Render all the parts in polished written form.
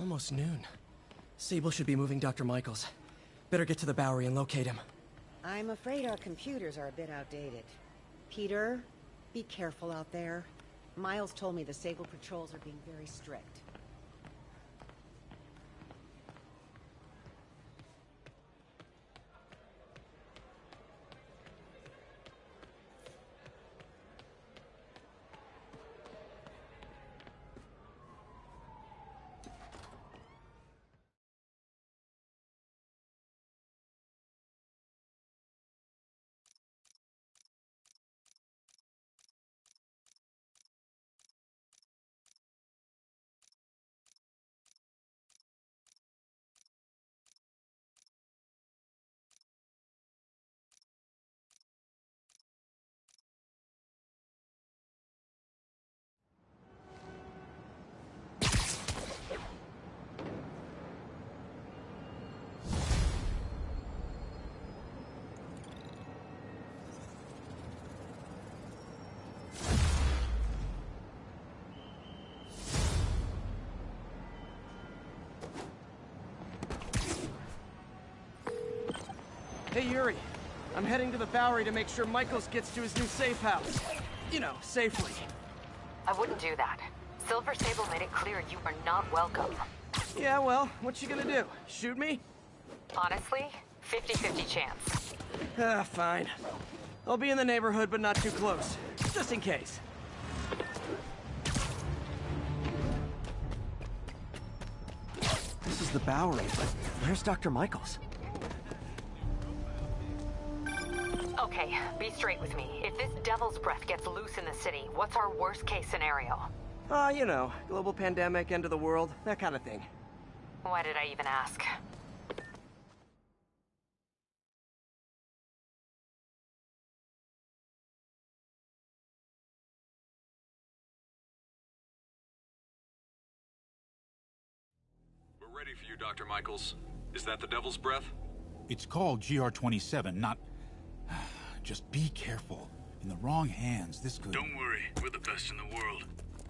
almost noon. Sable should be moving Dr. Michaels. Better get to the Bowery and locate him. I'm afraid our computers are a bit outdated. Peter, be careful out there. Miles told me the Sable patrols are being very strict. Hey, Yuri. I'm heading to the Bowery to make sure Michaels gets to his new safe house. You know, safely. I wouldn't do that. Silver Sable made it clear you are not welcome. Yeah, well, what you gonna do? Shoot me? Honestly, 50-50 chance. Fine. I'll be in the neighborhood, but not too close. Just in case. This is the Bowery, but where's Dr. Michaels? Okay, be straight with me. If this devil's breath gets loose in the city, what's our worst-case scenario? You know, global pandemic, end of the world, that kind of thing. Why did I even ask? We're ready for you, Dr. Michaels. Is that the Devil's Breath? It's called GR-27, not... Just be careful. In the wrong hands, this could... Don't worry, we're the best in the world.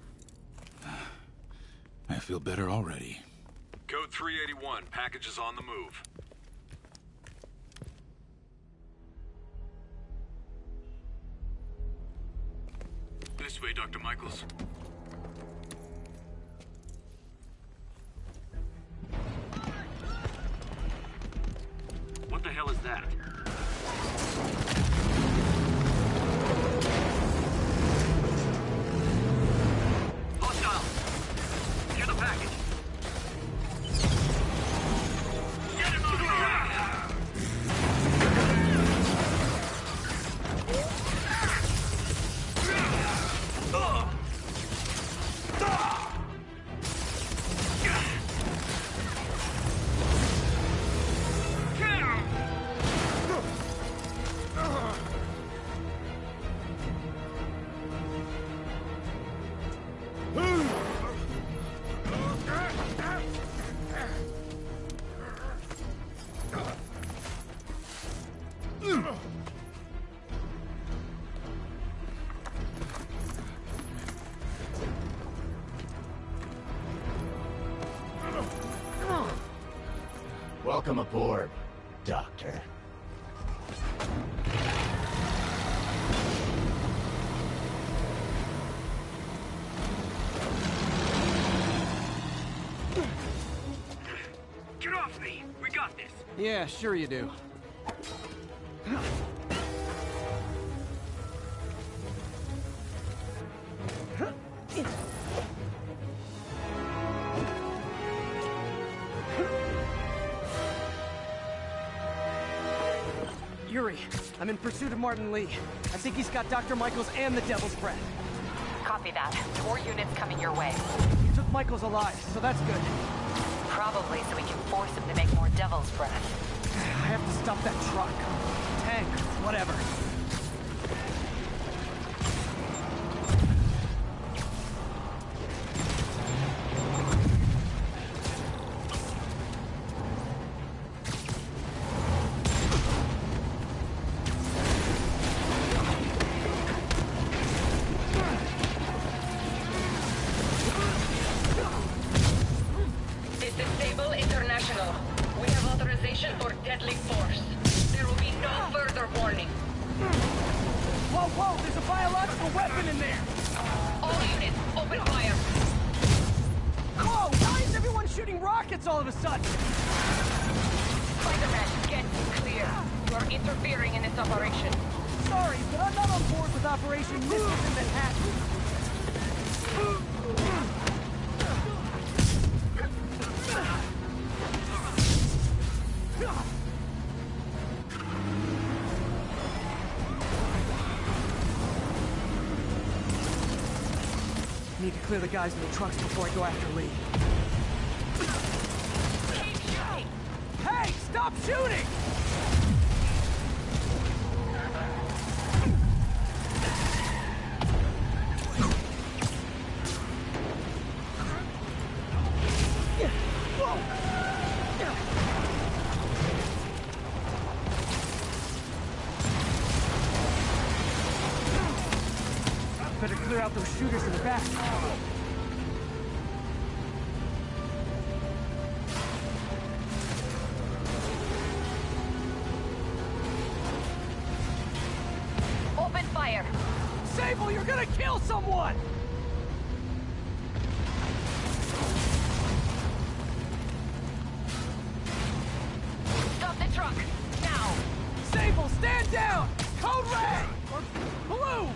I feel better already. Code 381, package is on the move. This way, Dr. Michaels. What the hell is that? Hostile! Secure the package! Get him out of here! Welcome aboard, Doctor. Get off me! We got this! Yeah, sure you do. Yuri, I'm in pursuit of Martin Lee. I think he's got Dr. Michaels and the Devil's Breath. Copy that. More units coming your way. He took Michaels alive, so that's good. Probably so we can force him to make more devil's breath. I have to stop that truck. Tank, whatever. Operational. We have authorization for deadly force. There will be no further warning. Whoa, whoa, there's a biological weapon in there! All units, open fire. Whoa, why is everyone shooting rockets all of a sudden? Spider-Man, get clear. You are interfering in this operation. Sorry, but I'm not on board with Operation Missiles in Manhattan. Need to clear the guys in the trucks before I go after Lee. Keep shooting! Hey, stop shooting! Better clear out those shooters in the back. Open fire! Sable, you're gonna kill someone! Stop the truck! Now! Sable, stand down! Code red! Or blue!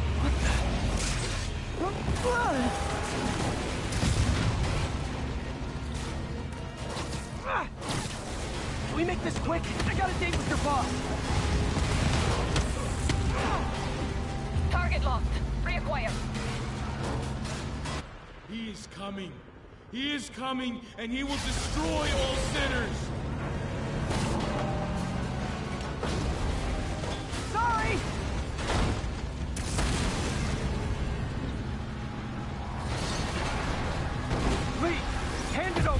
Can we make this quick? I got a date with your boss. Target locked. Reacquire. He is coming. He is coming, and he will destroy all sinners. Sorry! Lee, hand it over.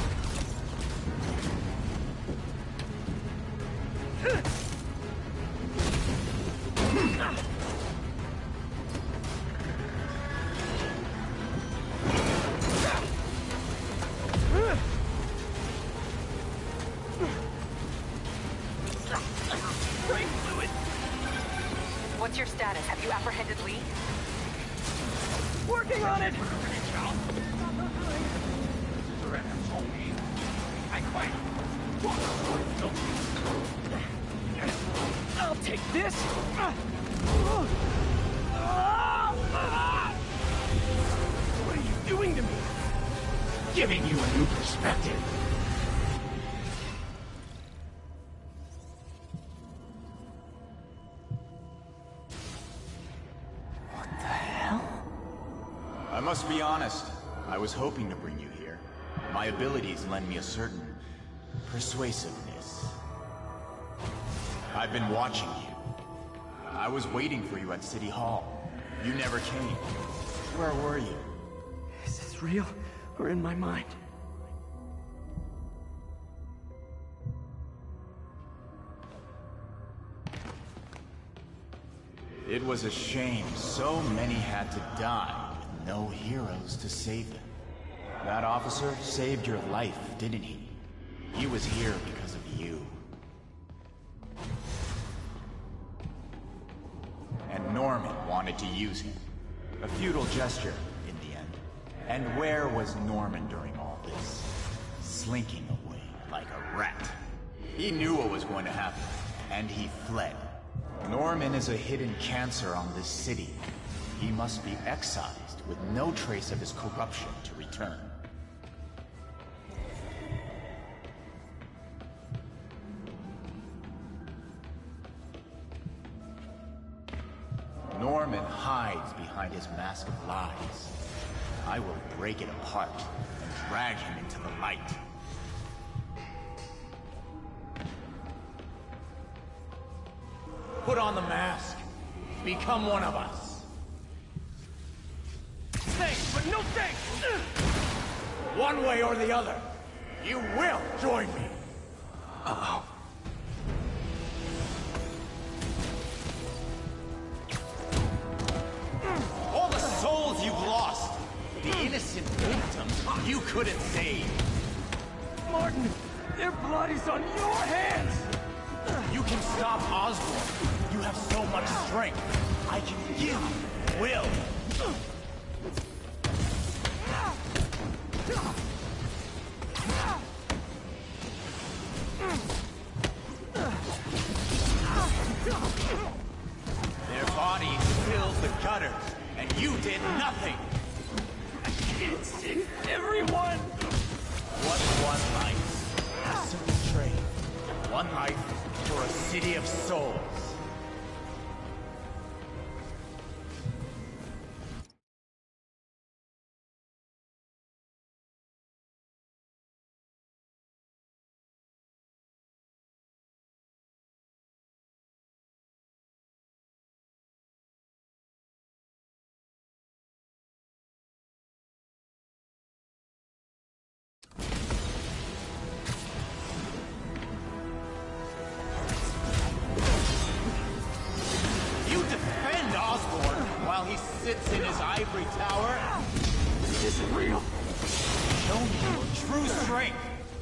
Brain fluid. What's your status? Have you apprehended Lee? Working on it! I'll take this! What are you doing to me? Giving you a new perspective. I must be honest. I was hoping to bring you here. My abilities lend me a certain persuasiveness. I've been watching you. I was waiting for you at City Hall. You never came. Where were you? Is this real or in my mind? It was a shame so many had to die with no heroes to save them. That officer saved your life, didn't he? He was here because of you. And Norman wanted to use him. A futile gesture, in the end. And where was Norman during all this? Slinking away like a rat. He knew what was going to happen, and he fled. Norman is a hidden cancer on this city. He must be excised with no trace of his corruption to return. Norman hides behind his mask of lies. I will break it apart and drag him into the light. Put on the mask. Become one of us. Thanks, but no thanks! One way or the other, you will join me. Uh-oh. All the souls you've lost, the innocent victims you couldn't save. Martin, Their blood is on your hands! You can stop Osborn. You have so much strength. I can give you will. Their bodies filled the gutters, and you did nothing. It's everyone! What's one life? A simple trade. One life for a city of souls. While he sits in his ivory tower. This isn't real. Show me your true strength.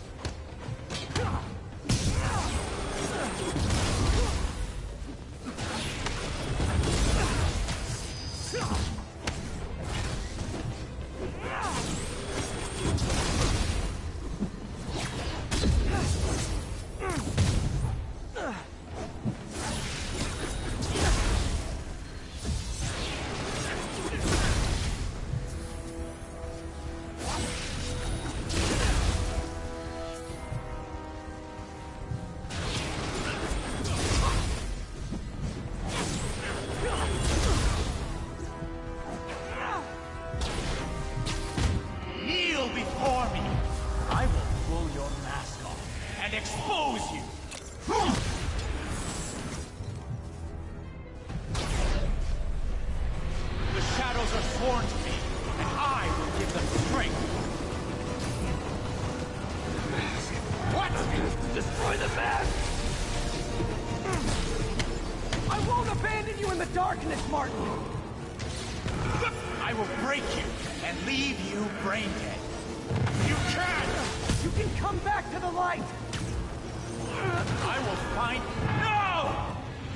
Before me, I will pull your mask off and expose you. The shadows are sworn to me, and I will give them strength. What? Destroy the mask! I won't abandon you in the darkness, Martin! I will break you and leave you brain dead. You can't! You can come back to the light! I will find... No!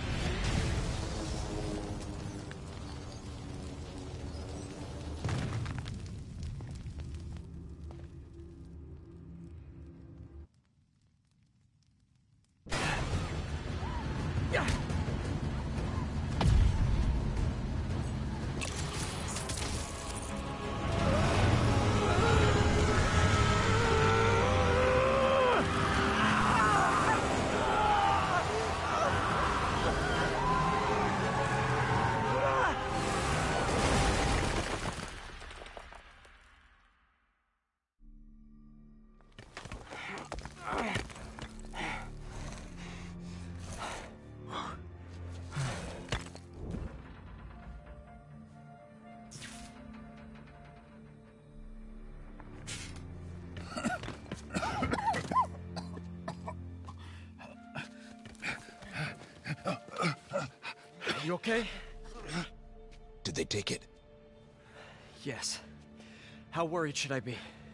You okay? Did they take it? Yes. How worried should I be?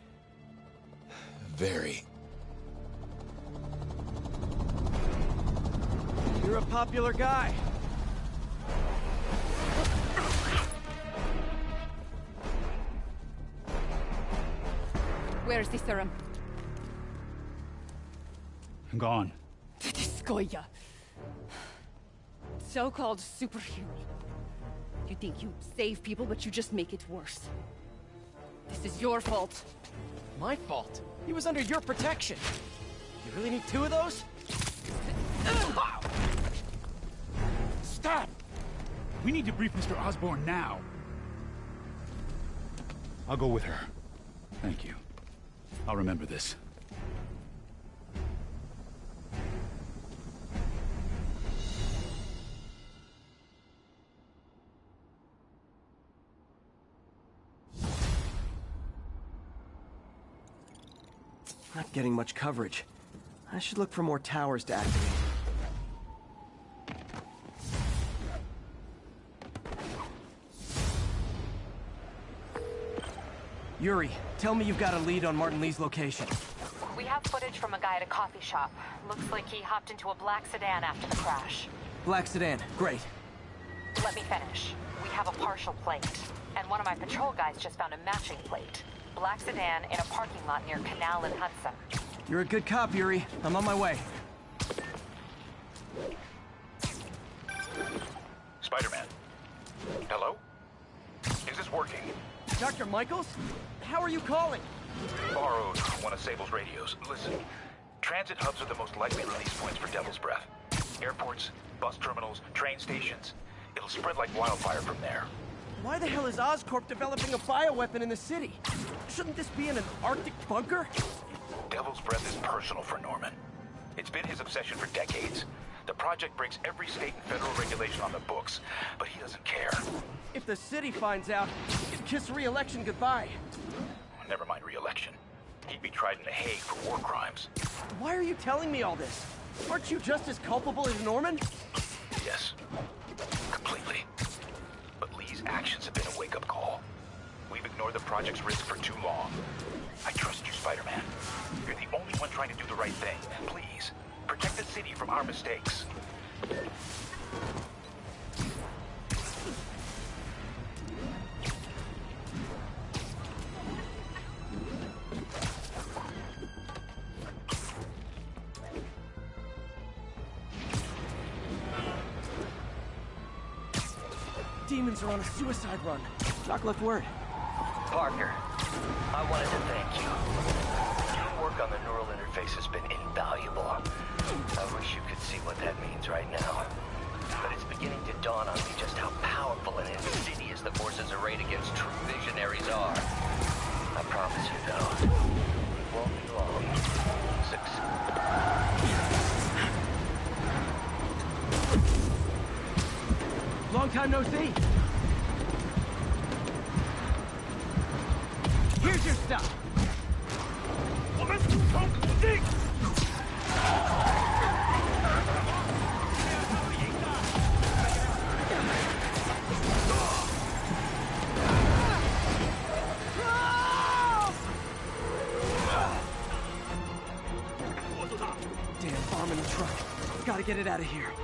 Very. You're a popular guy. Where's the serum? Gone. This Goya. So-called superhero. You think you save people, but you just make it worse. This is your fault. My fault? He was under your protection. You really need two of those? Stop! We need to brief Mr. Osborn now. I'll go with her. Thank you. I'll remember this. Not getting much coverage. I should look for more towers to activate. Yuri, tell me you've got a lead on Martin Lee's location. We have footage from a guy at a coffee shop. Looks like he hopped into a black sedan after the crash. Black sedan, great. Let me finish. We have a partial plate. And one of my patrol guys just found a matching plate. Black sedan in a parking lot near Canal and Hudson. You're a good cop, Yuri. I'm on my way. Spider-Man. Hello? Is this working? Dr. Michaels? How are you calling? Borrowed one of Sable's radios. Listen, transit hubs are the most likely release points for Devil's Breath. Airports, bus terminals, train stations. It'll spread like wildfire from there. Why the hell is Oscorp developing a bioweapon in the city? Shouldn't this be in an Arctic bunker? Devil's Breath is personal for Norman. It's been his obsession for decades. The project breaks every state and federal regulation on the books, but he doesn't care. If the city finds out, he could kiss re-election goodbye. Never mind re-election. He'd be tried in The Hague for war crimes. Why are you telling me all this? Aren't you just as culpable as Norman? Yes. Completely. But Lee's actions have been a wake-up call. We've ignored the project's risk for too long. I trust you, Spider-Man. You're the only one trying to do the right thing. Please, protect the city from our mistakes. Demons are on a suicide run. Doc left word. Parker, I wanted to thank you. Your work on the neural interface has been invaluable. I wish you could see what that means right now. But it's beginning to dawn on me just how powerful and insidious the forces arrayed against true visionaries are. I promise you, though, it won't be long. Long time no see. Here's your stuff. Damn bomb in the truck. Gotta get it out of here.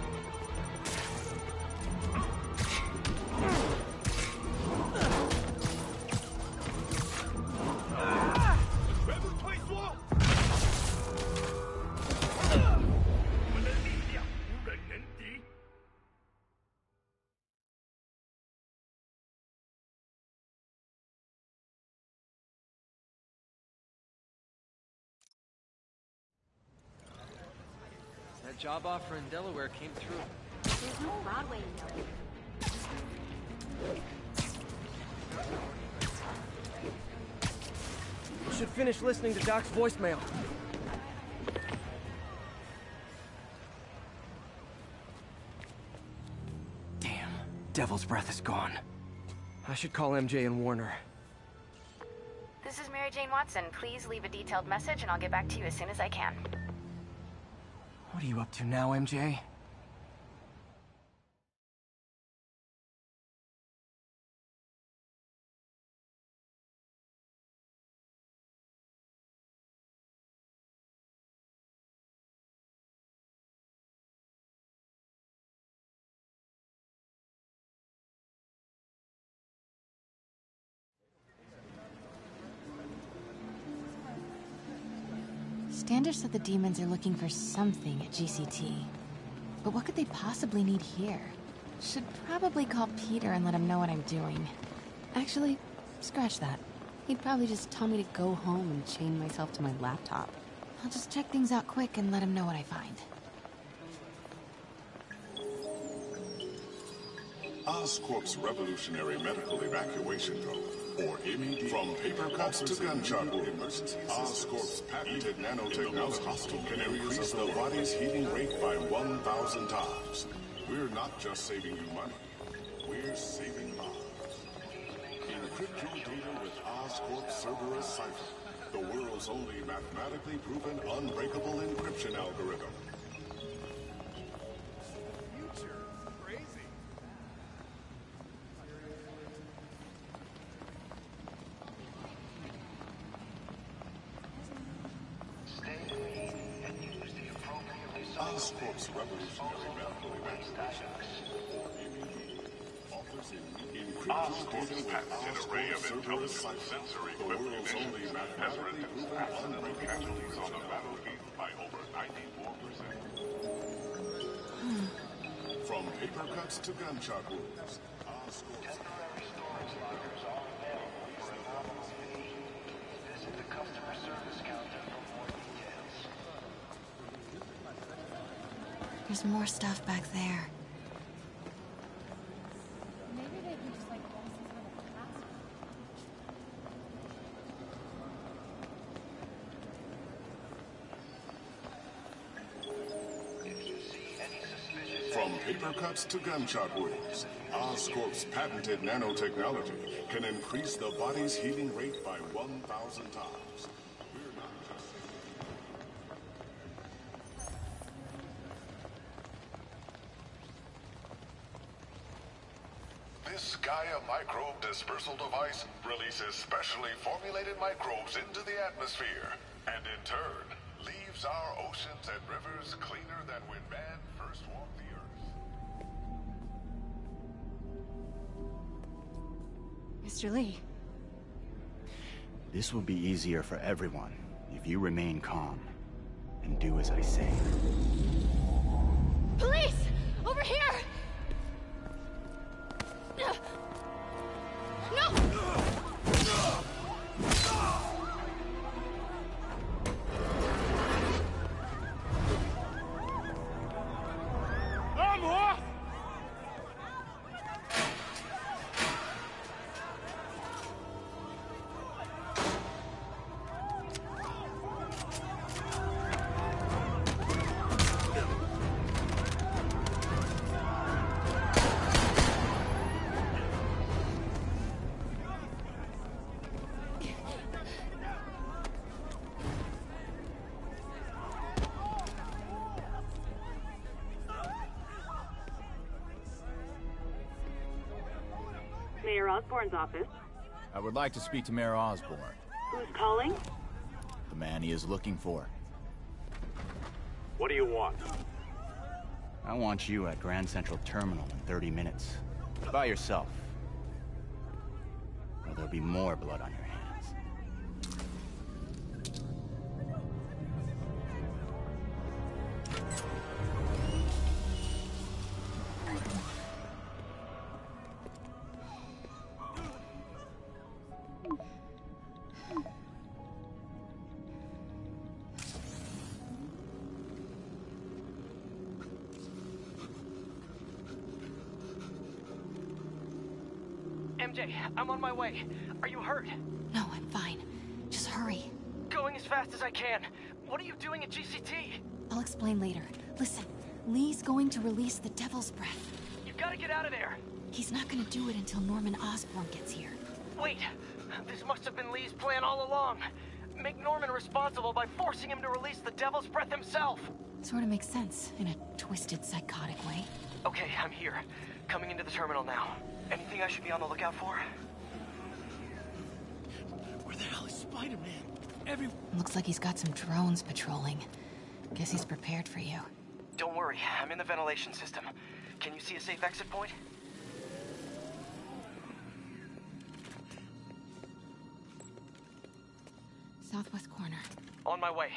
That job offer in Delaware came through. There's no Broadway in Delaware. We should finish listening to Doc's voicemail. Damn, Devil's Breath is gone. I should call MJ and warn her. This is Mary Jane Watson. Please leave a detailed message and I'll get back to you as soon as I can. What are you up to now, MJ? Standish said the demons are looking for something at GCT. But what could they possibly need here? Should probably call Peter and let him know what I'm doing. Actually, scratch that. He'd probably just tell me to go home and chain myself to my laptop. I'll just check things out quick and let him know what I find. Oscorp's Revolutionary Medical Evacuation Drone, or MED, from paper cuts to gunshot wounds. Oscorp's patented nanotechnology can increase the body's healing rate by 1,000 times. We're not just saving you money, we're saving lives. Encrypt your data with Oscorp's Cerberus Cipher, the world's only mathematically proven unbreakable encryption algorithm. Oscorp's revolutionary medical evacuation, or MED, offers encrypted data with array of intelligent sensory the world's only mathematically proven unbreakable on the battlefield by over 94%. From paper cuts to gunshot wounds, Oscorp's temporary storage lockers are available for a nominal fee. Visit the customer service counter for more details. There's more stuff back there. Maybe they can just like hold some sort of password. From paper cuts to gunshot wounds, Oscorp's patented nanotechnology can increase the body's healing rate by 1,000 times. We're not just This Gaia microbe dispersal device releases specially formulated microbes into the atmosphere, and in turn, leaves our oceans and rivers cleaner than when man first walked the earth. Mr. Lee. This will be easier for everyone if you remain calm and do as I say. Police! Over here! No! I'm off! Mayor Osborne's office. I would like to speak to Mayor Osborne, Who's calling? the man he is looking for. What do you want? I want you at Grand Central Terminal in 30 minutes. By yourself. Or there'll be more blood on your hands. MJ, I'm on my way. Are you hurt? No, I'm fine. Just hurry. Going as fast as I can. What are you doing at GCT? I'll explain later. Listen, Lee's going to release the Devil's Breath. You gotta get out of there. He's not gonna do it until Norman Osborn gets here. Wait, this must have been Lee's plan all along. Make Norman responsible by forcing him to release the Devil's Breath himself. Sort of makes sense, in a twisted, psychotic way. Okay, I'm here. Coming into the terminal now. Anything I should be on the lookout for? Where the hell is Spider-Man? Looks like he's got some drones patrolling. Guess he's prepared for you. Don't worry, I'm in the ventilation system. Can you see a safe exit point? Southwest corner. On my way.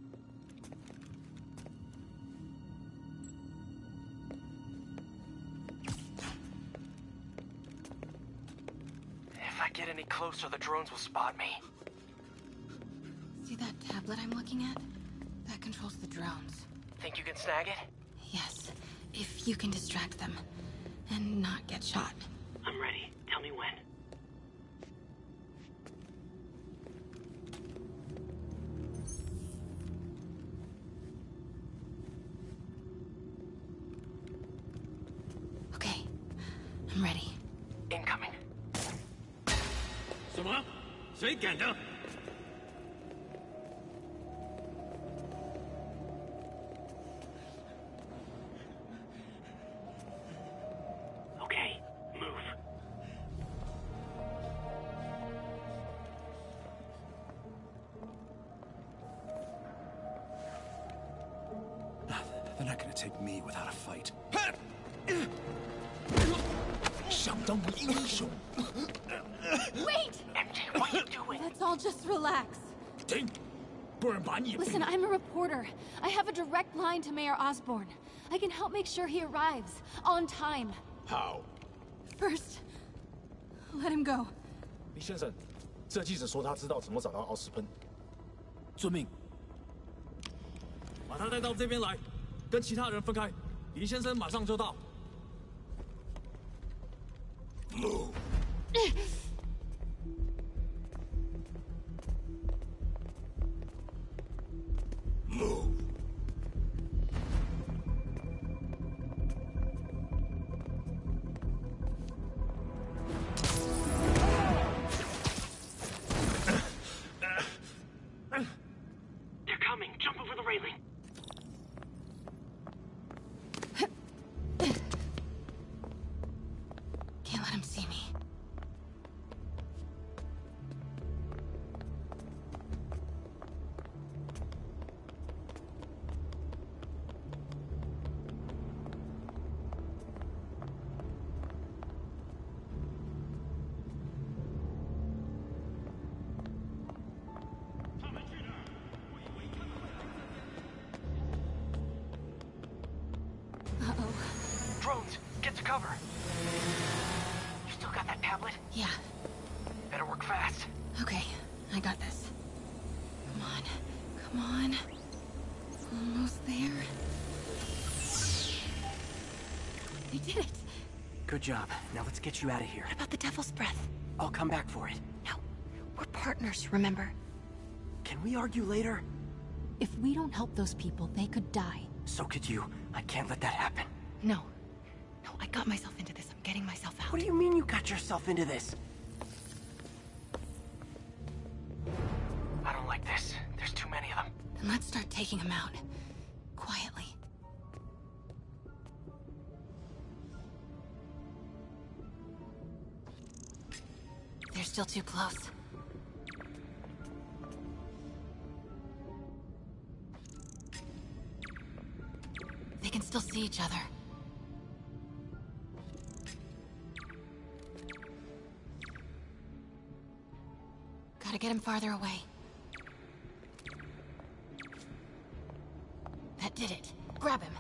If I get any closer, the drones will spot me. See that tablet I'm looking at? That controls the drones. Think you can snag it? Yes, if you can distract them. And not get shot. I'm ready. Tell me when. Okay, I'm ready. Incoming. 什么？谁敢的？ Okay, move. They're not gonna take me without a fight. Wait! MJ, what are you doing? Let's all just relax. 停，不然把你 Listen, I'm a reporter. I have a direct line to Mayor Osborn. I can help make sure he arrives on time. How? First, let him go. 李先生，这记者说他知道怎么找到奥斯喷。 遵命。 把他带到这边来，跟其他人分开。李先生马上就到。 Move. Move. They're coming. Jump over the railing. Can't let him see me. Uh-oh. Drones, get to cover. You still got that tablet? Yeah. Better work fast. Okay, I got this. Come on. Come on. Almost there. They did it. Good job. Now let's get you out of here. What about the Devil's Breath? I'll come back for it. No. We're partners, remember? Can we argue later? If we don't help those people, they could die. So could you. I can't let that happen. No. No, I got myself into this. I'm getting myself out. What do you mean you got yourself into this? I don't like this. There's too many of them. Then let's start taking them out. Quietly. They're still too close. They can still see each other. Gotta get him farther away. That did it. Grab him.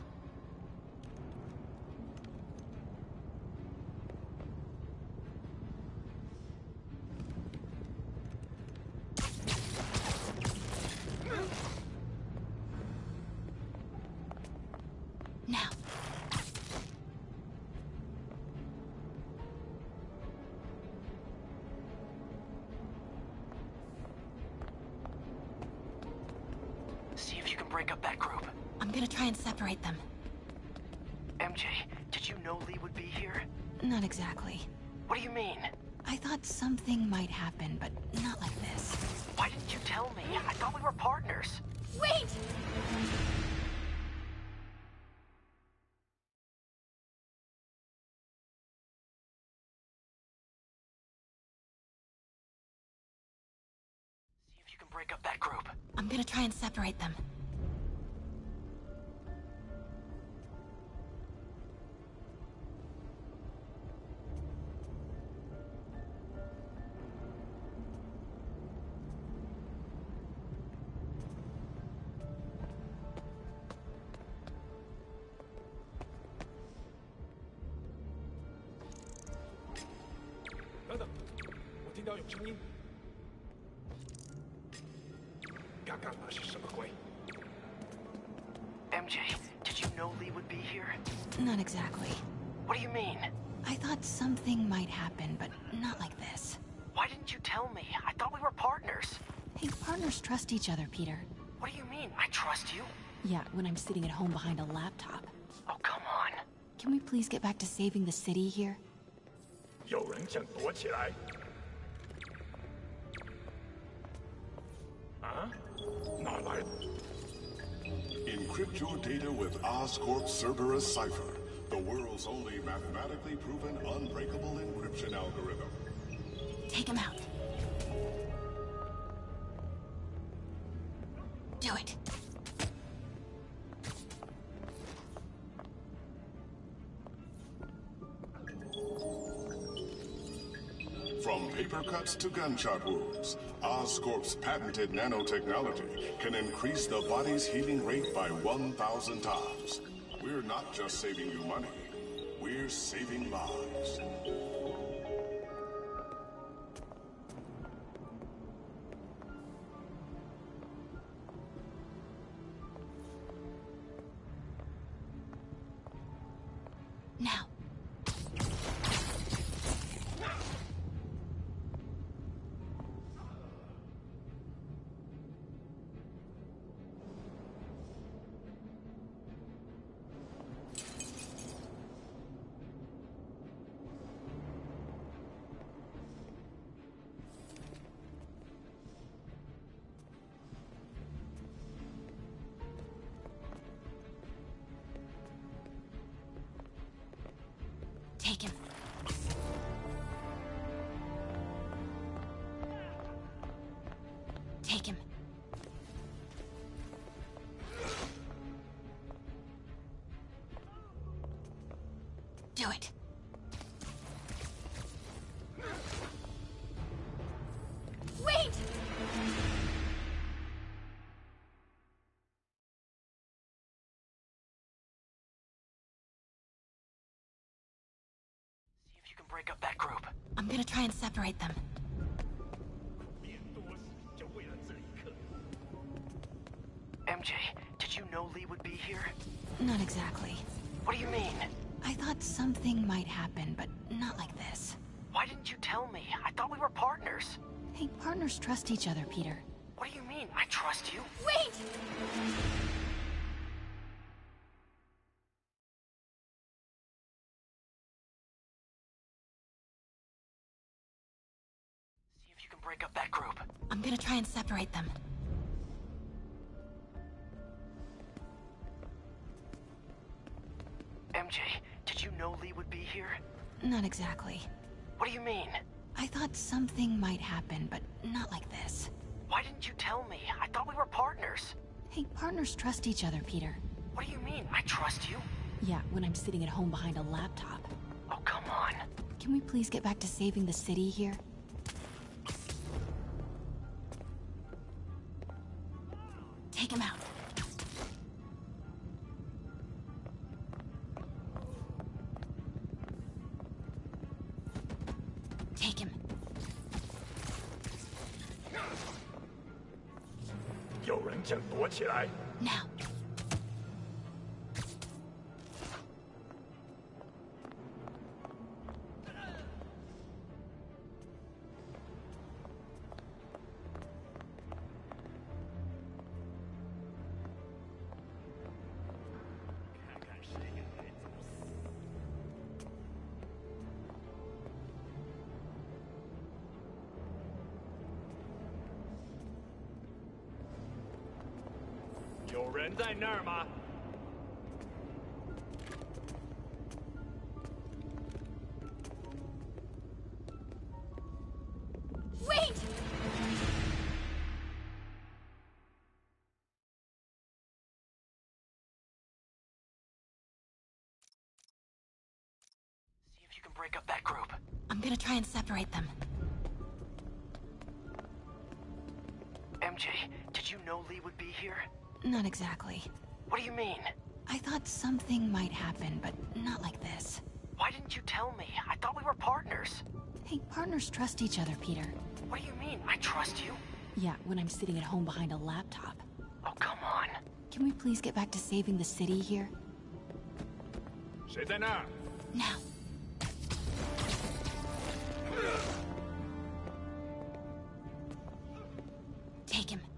Now. See if you can break up that group. I'm gonna try and separate them. MJ, did you know Lee would be here? Not exactly. What do you mean? I thought something might happen, but not like this. Why didn't you tell me? I thought we were partners. Wait! See if you can break up that group. I'm gonna try and separate them. MJ, did you know Lee would be here? Not exactly. What do you mean? I thought something might happen, but not like this. Why didn't you tell me? I thought we were partners. Hey, partners trust each other, Peter. What do you mean? I trust you? Yeah, when I'm sitting at home behind a laptop. Oh, come on. Can we please get back to saving the city here? 有人想躲起来。啊？哪来？ Encrypt your data with Oscorp's Cerberus cipher, the world's only mathematically proven unbreakable encryption algorithm. Take him out. Do it. From paper cuts to gunshot wounds, Oscorp's patented nanotechnology can increase the body's healing rate by 1,000 times. We're not just saving you money, we're saving lives. Now. Take him. Take him. Do it. Wait! Break up that group. I'm gonna try and separate them. MJ, did you know Lee would be here? Not exactly. What do you mean? I thought something might happen, but not like this. Why didn't you tell me? I thought we were partners. Hey, partners trust each other, Peter. What do you mean? I trust you. Wait! See if you can break up that group. I'm gonna try and separate them. MJ, did you know Lee would be here? Not exactly. What do you mean? I thought something might happen, but not like this. Why didn't you tell me? I thought we were partners. Hey, partners trust each other, Peter. What do you mean? I trust you? Yeah, when I'm sitting at home behind a laptop. Oh, come on. Can we please get back to saving the city here? Take him out. Take him. 有人正躲起来。 Now. Wait! See if you can break up that group. I'm gonna try and separate them. MJ, did you know Lee would be here? Not exactly. What do you mean? I thought something might happen, but not like this. Why didn't you tell me? I thought we were partners. Hey, partners trust each other, Peter. What do you mean? I trust you? Yeah, when I'm sitting at home behind a laptop. Oh, come on. Can we please get back to saving the city here? 谁在那儿？ Now. Take him.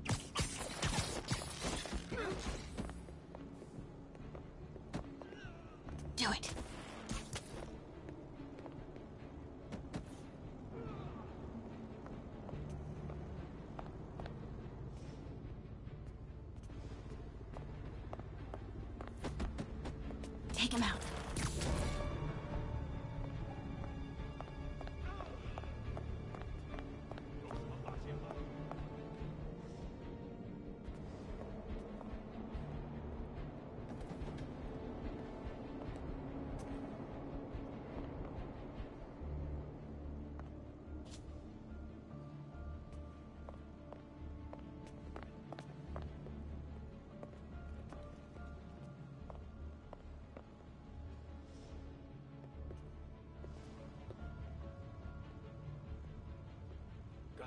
Do it. Take him out.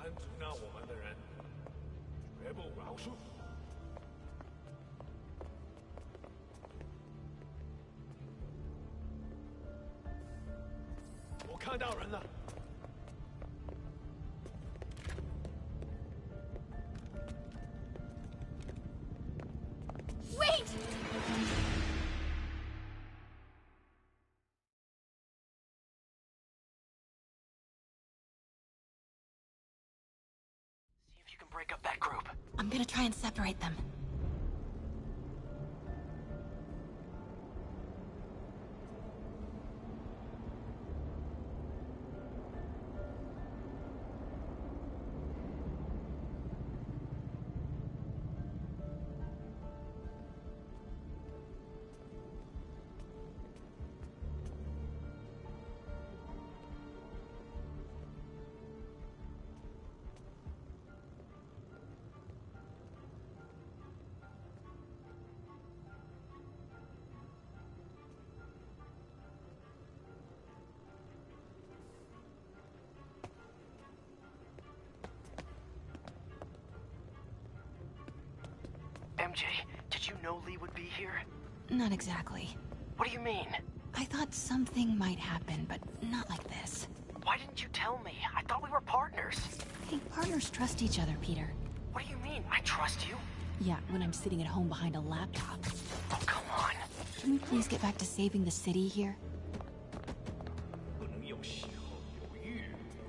阻挠我们的人，绝不饶恕。我看到人了。 Wait! See if you can break up that group. I'm gonna try and separate them. MJ, did you know Lee would be here? Not exactly. What do you mean? I thought something might happen, but not like this. Why didn't you tell me? I thought we were partners. Hey, partners trust each other, Peter. What do you mean? I trust you? Yeah, when I'm sitting at home behind a laptop. Oh, come on. Can we please get back to saving the city here? 不能有时候犹豫。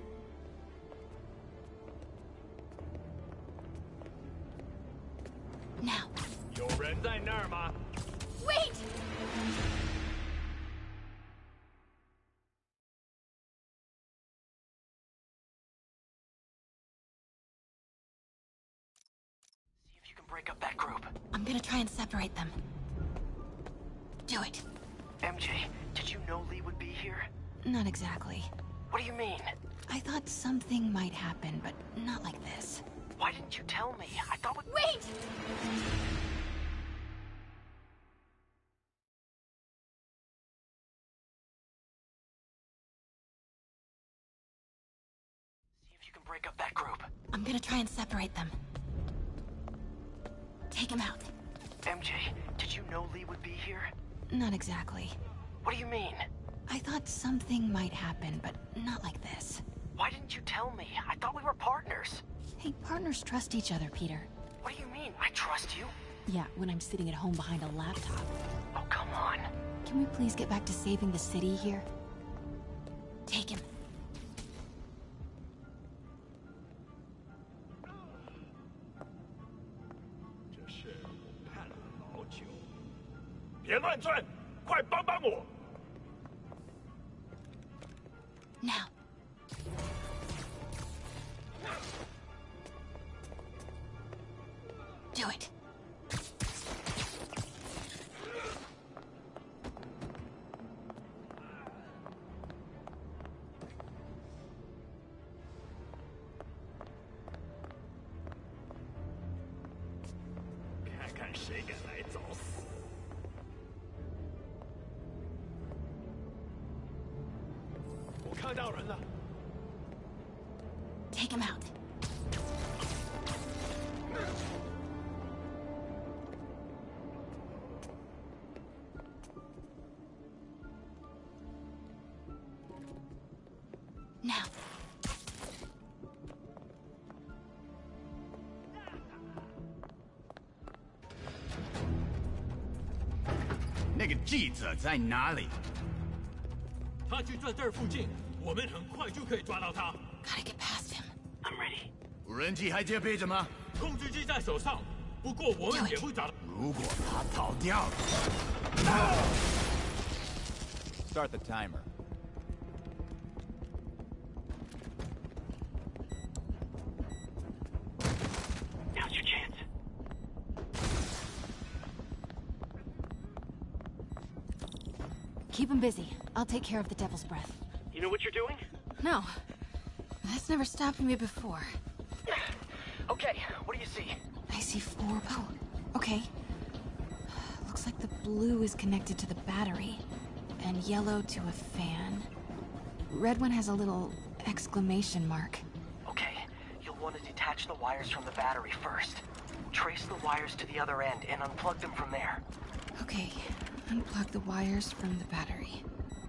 Now. 有人在那儿吗？ Wait! See if you can break up that group. I'm gonna try and separate them. Do it. MJ, did you know Lee would be here? Not exactly. What do you mean? I thought something might happen, but not like this. Why didn't you tell me? I thought we... Wait! See if you can break up that group. I'm gonna try and separate them. Take him out. MJ, did you know Lee would be here? Not exactly. What do you mean? I thought something might happen, but not like this. Why didn't you tell me? I thought we were partners. Hey, partners trust each other, Peter. What do you mean? I trust you? Yeah, when I'm sitting at home behind a laptop. Oh, come on. Can we please get back to saving the city here? Take him. 这事我盼了好久。别乱转，快帮帮我！ Now. Do it. Take him out. Now. 那个记者在哪里？ 他就在这儿附近，我们很快就可以抓到他。 Gotta get past him. I'm ready. 无人机还接备着吗？ 控制机在手上，不过我们也会找到。 如果他逃掉了 Start the timer. Now's your chance. Keep him busy. I'll take care of the Devil's Breath. You know what you're doing? No. That's never stopped me before. Okay, what do you see? I see 4... Oh, okay. Looks like the blue is connected to the battery, and yellow to a fan. Red one has a little exclamation mark. Okay, you'll to detach the wires from the battery first. Trace the wires to the other end and unplug them from there. Okay, unplug the wires from the battery.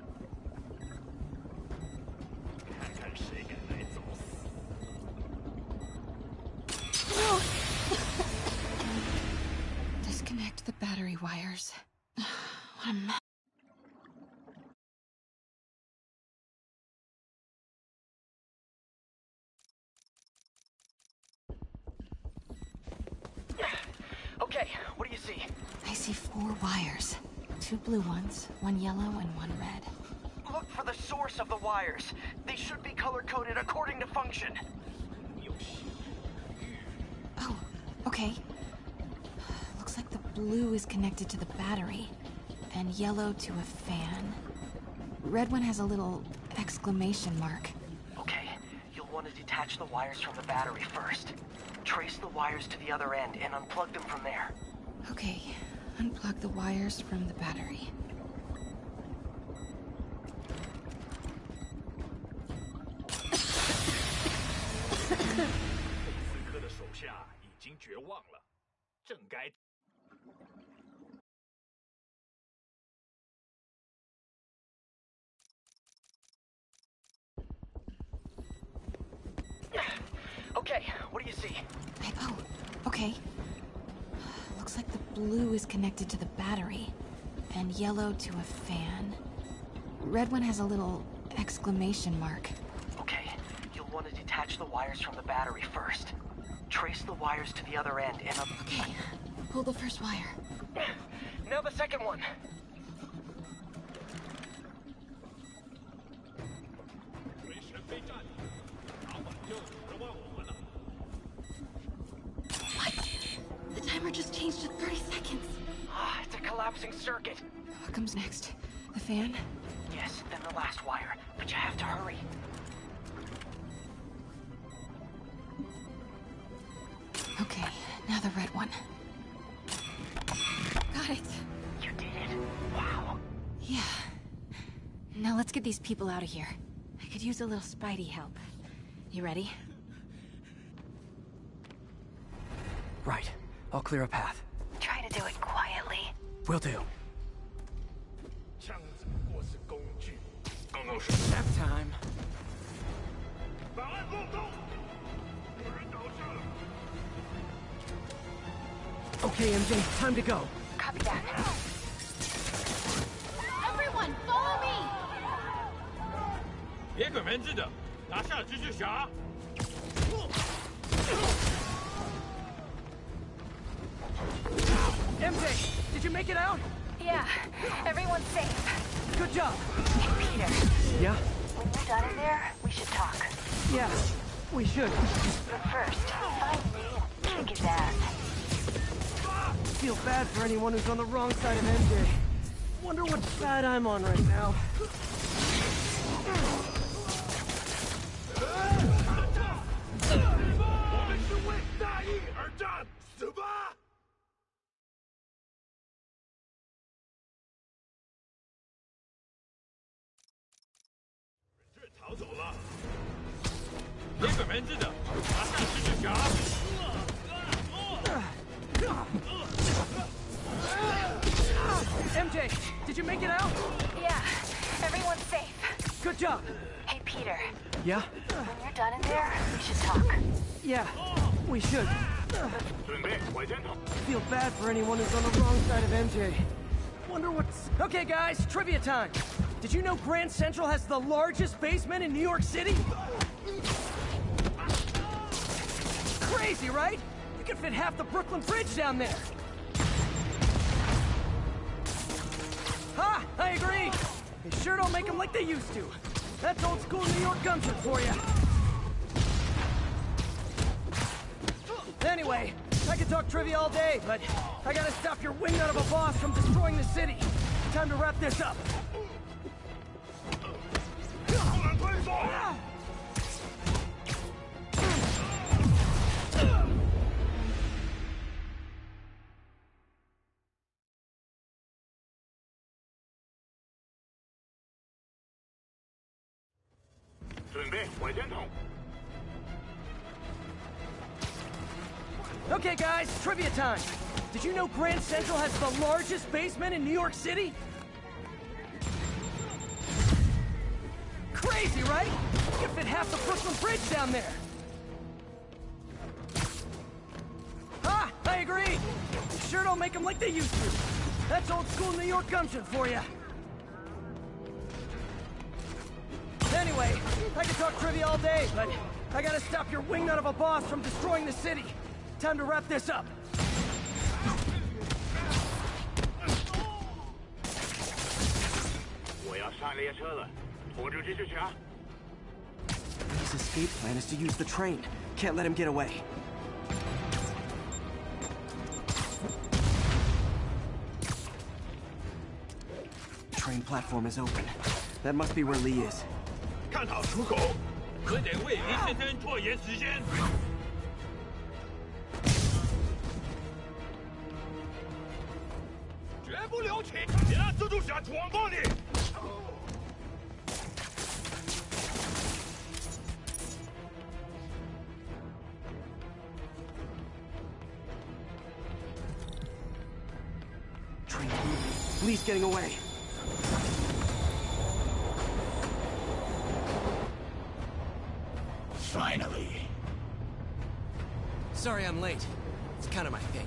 Disconnect the battery wires. What a mess. Okay, what do you see? I see 4 wires. 2 blue ones, 1 yellow, and 1 red. Look for the source of the wires. They should be color-coded according to function. Oh, okay. Looks like the blue is connected to the battery, and yellow to a fan. Red one has a little exclamation mark. Okay, you'll want to detach the wires from the battery first. Trace the wires to the other end and unplug them from there. Okay, unplug the wires from the battery. Okay, what do you see? Oh, okay. Looks like the blue is connected to the battery, and yellow to a fan. Red one has a little exclamation mark. Okay, you'll want to detach the wires from the battery first. Trace the wires to the other end and Okay, pull the first wire. Now the second one. What? The timer just changed to 30 seconds. Ah, it's a collapsing circuit. What comes next? The fan? Yes, then the last wire, but you have to hurry. Okay, now the red one. Got it. You did it. Wow. Yeah. Now let's get these people out of here. I could use a little Spidey help. You ready? Right. I'll clear a path. Try to do it quietly. Will do. Nap time. Okay, MJ, time to go. Copy that. Everyone, follow me! 别滚门子的，拿下蜘蛛侠！ MJ, did you make it out? Yeah, everyone's safe. Good job. Hey, Peter. Yeah? When you're done in there, we should talk. Yeah, we should. But first, find Lee and kick his ass. Feel bad for anyone who's on the wrong side of MJ. Wonder what side I'm on right now. 逃走了！别滚门子的，拿下蜘蛛侠！ MJ, did you make it out? Yeah, everyone's safe. Good job. Hey, Peter. Yeah? When you're done in there, we should talk. Yeah, we should. Feel bad for anyone who's on the wrong side of MJ. Wonder what's... Okay, guys, trivia time. Did you know Grand Central has the largest basement in New York City? Crazy, right? You could fit half the Brooklyn Bridge down there. Ha! I agree. They sure don't make them like they used to. That's old school New York gumption for you. Anyway, I could talk trivia all day, but I gotta stop your wingnut of a boss from destroying the city. Time to wrap this up. Okay, guys, trivia time. Did you know Grand Central has the largest basement in New York City? Crazy, right? You could fit half the Brooklyn Bridge down there. Ah, I agree. You sure don't make them like they used to. That's old school New York gumption for you. Anyway, I could talk trivia all day, but I gotta stop your wingnut of a boss from destroying the city. Time to wrap this up. His escape plan is to use the train. Can't let him get away. Train platform is open. That must be where Lee is. 看好出口，可得为林先生拖延时间。绝不留情，别让蜘蛛侠闯过你！ Train moving. Lee's getting away. Finally. Sorry I'm late. It's kind of my thing.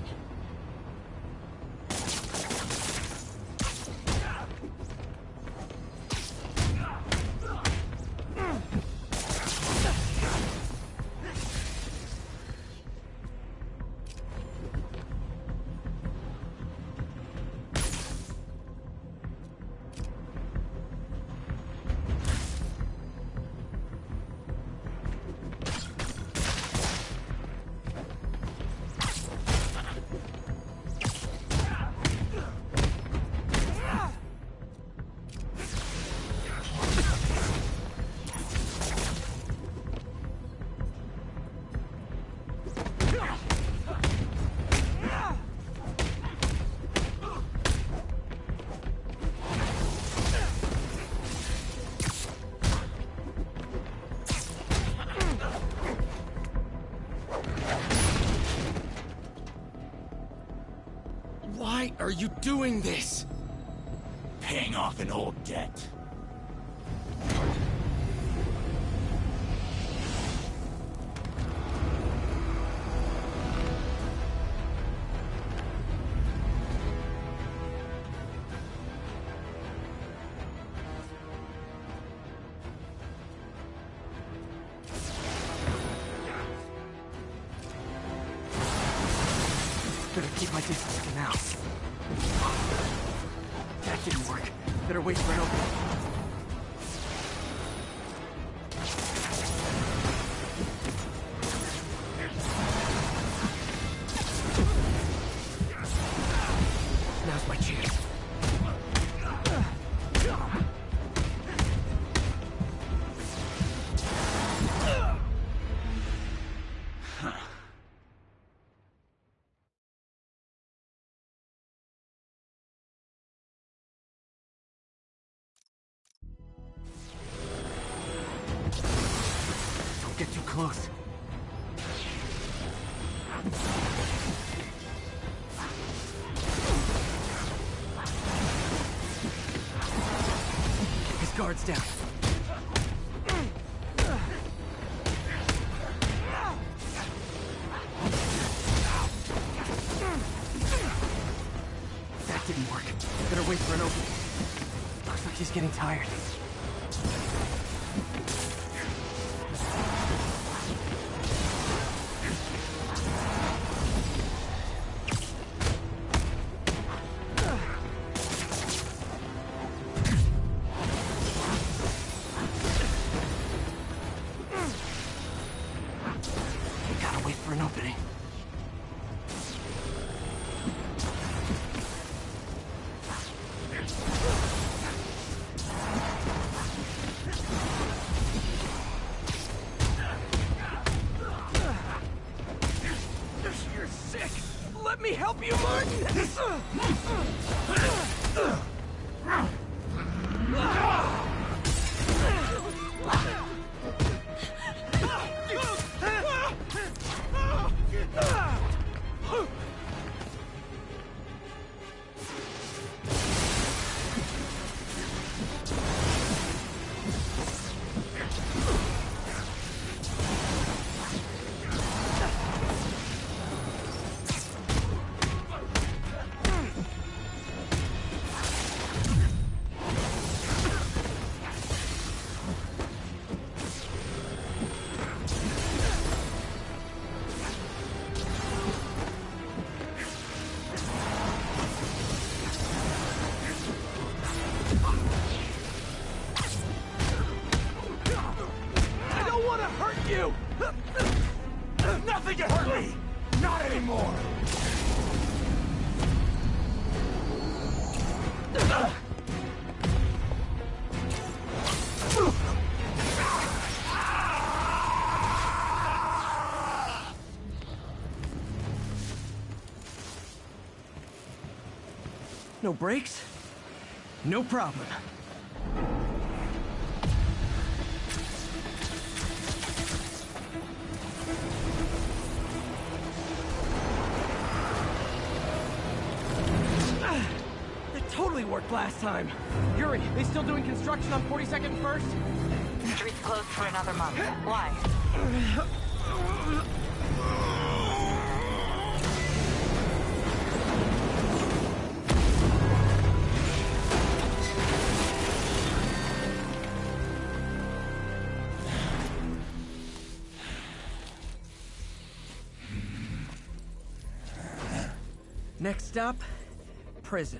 Why are you doing this? Paying off an old debt. Better keep my distance for now. That didn't work. Better wait for an opening. Now's my chance. Don't get too close. His guard's down. That didn't work. Better wait for an opening. Looks like he's getting tired. Gotta wait for an opening. You're sick! Let me help you, Martin! no brakes? No problem. That totally worked last time. Yuri, they still doing construction on 42nd and 1st? Street's closed for another month. Why? Next stop, prison.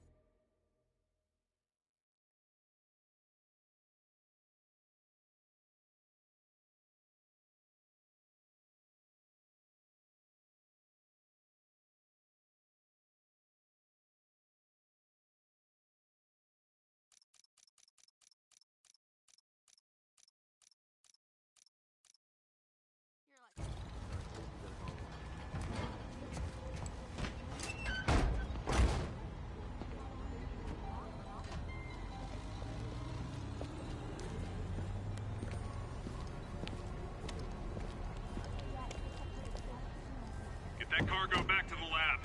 Get that cargo back to the lab.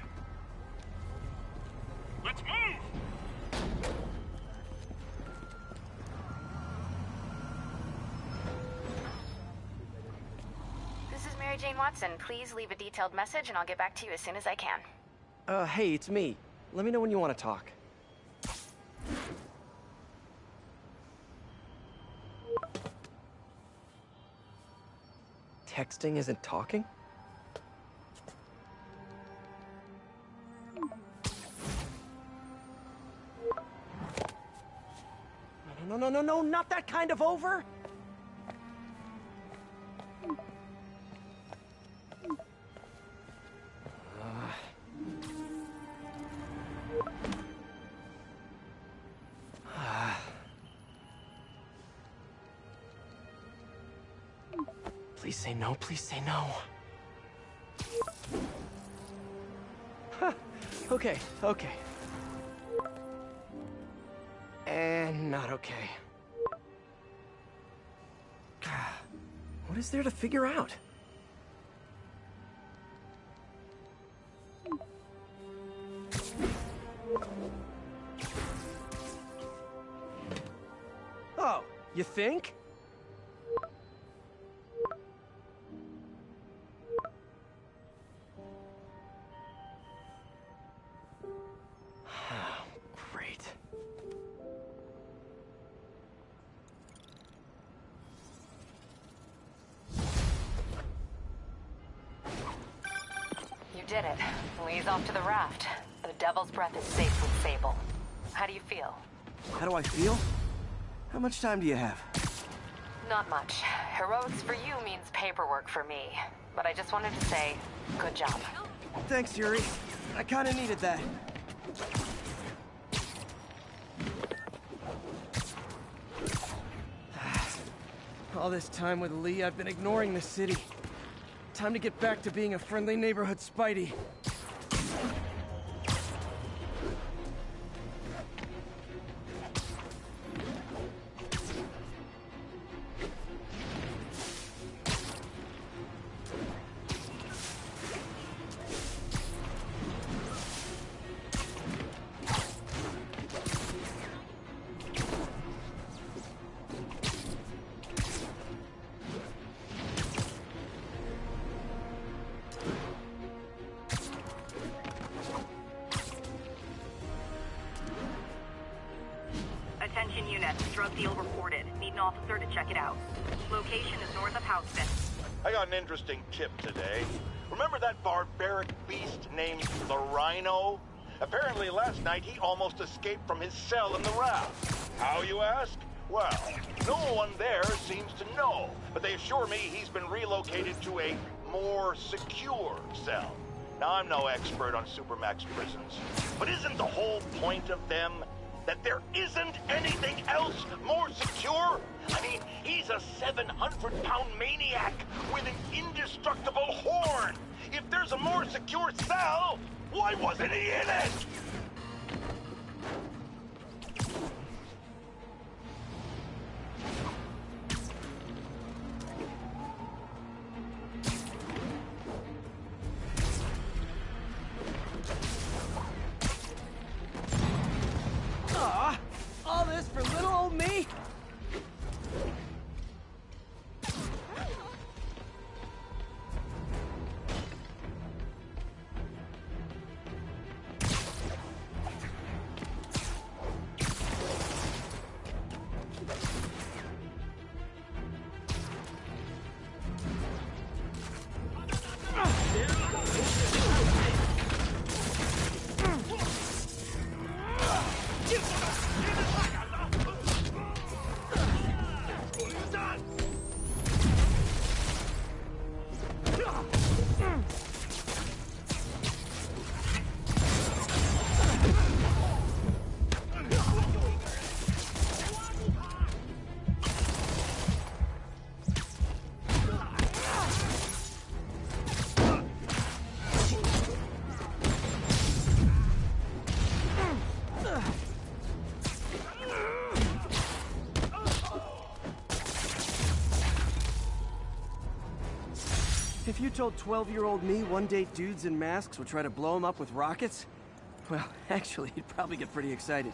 Let's move! This is Mary Jane Watson. Please leave a detailed message and I'll get back to you as soon as I can. Hey, it's me. Let me know when you want to talk. Texting isn't talking? No, not that kind of over! Please say no, please say no. Okay. And not okay. What is there to figure out? Oh, you think? Great. You did it. Lee's off to the raft. The Devil's Breath is safe with Sable. How do you feel? How do I feel? How much time do you have? Not much. Heroics for you means paperwork for me. But I just wanted to say, good job. Thanks, Yuri. I kinda needed that. All this time with Lee, I've been ignoring the city. Time to get back to being a friendly neighborhood Spidey. Attention units, drug deal reported. Need an officer to check it out. Location is north of Houston. I got an interesting tip today. Remember that barbaric beast named the Rhino? Apparently last night he almost escaped from his cell in the raft. How, you ask? Well, no one there seems to know, but they assure me he's been relocated to a more secure cell. Now, I'm no expert on Supermax prisons, but isn't the whole point of them that there isn't anything else more secure? I mean, he's a 700-pound maniac with an indestructible horn. If there's a more secure cell, why wasn't he in it? If you told 12-year-old me one-day dudes in masks would try to blow him up with rockets, well, actually, he'd probably get pretty excited.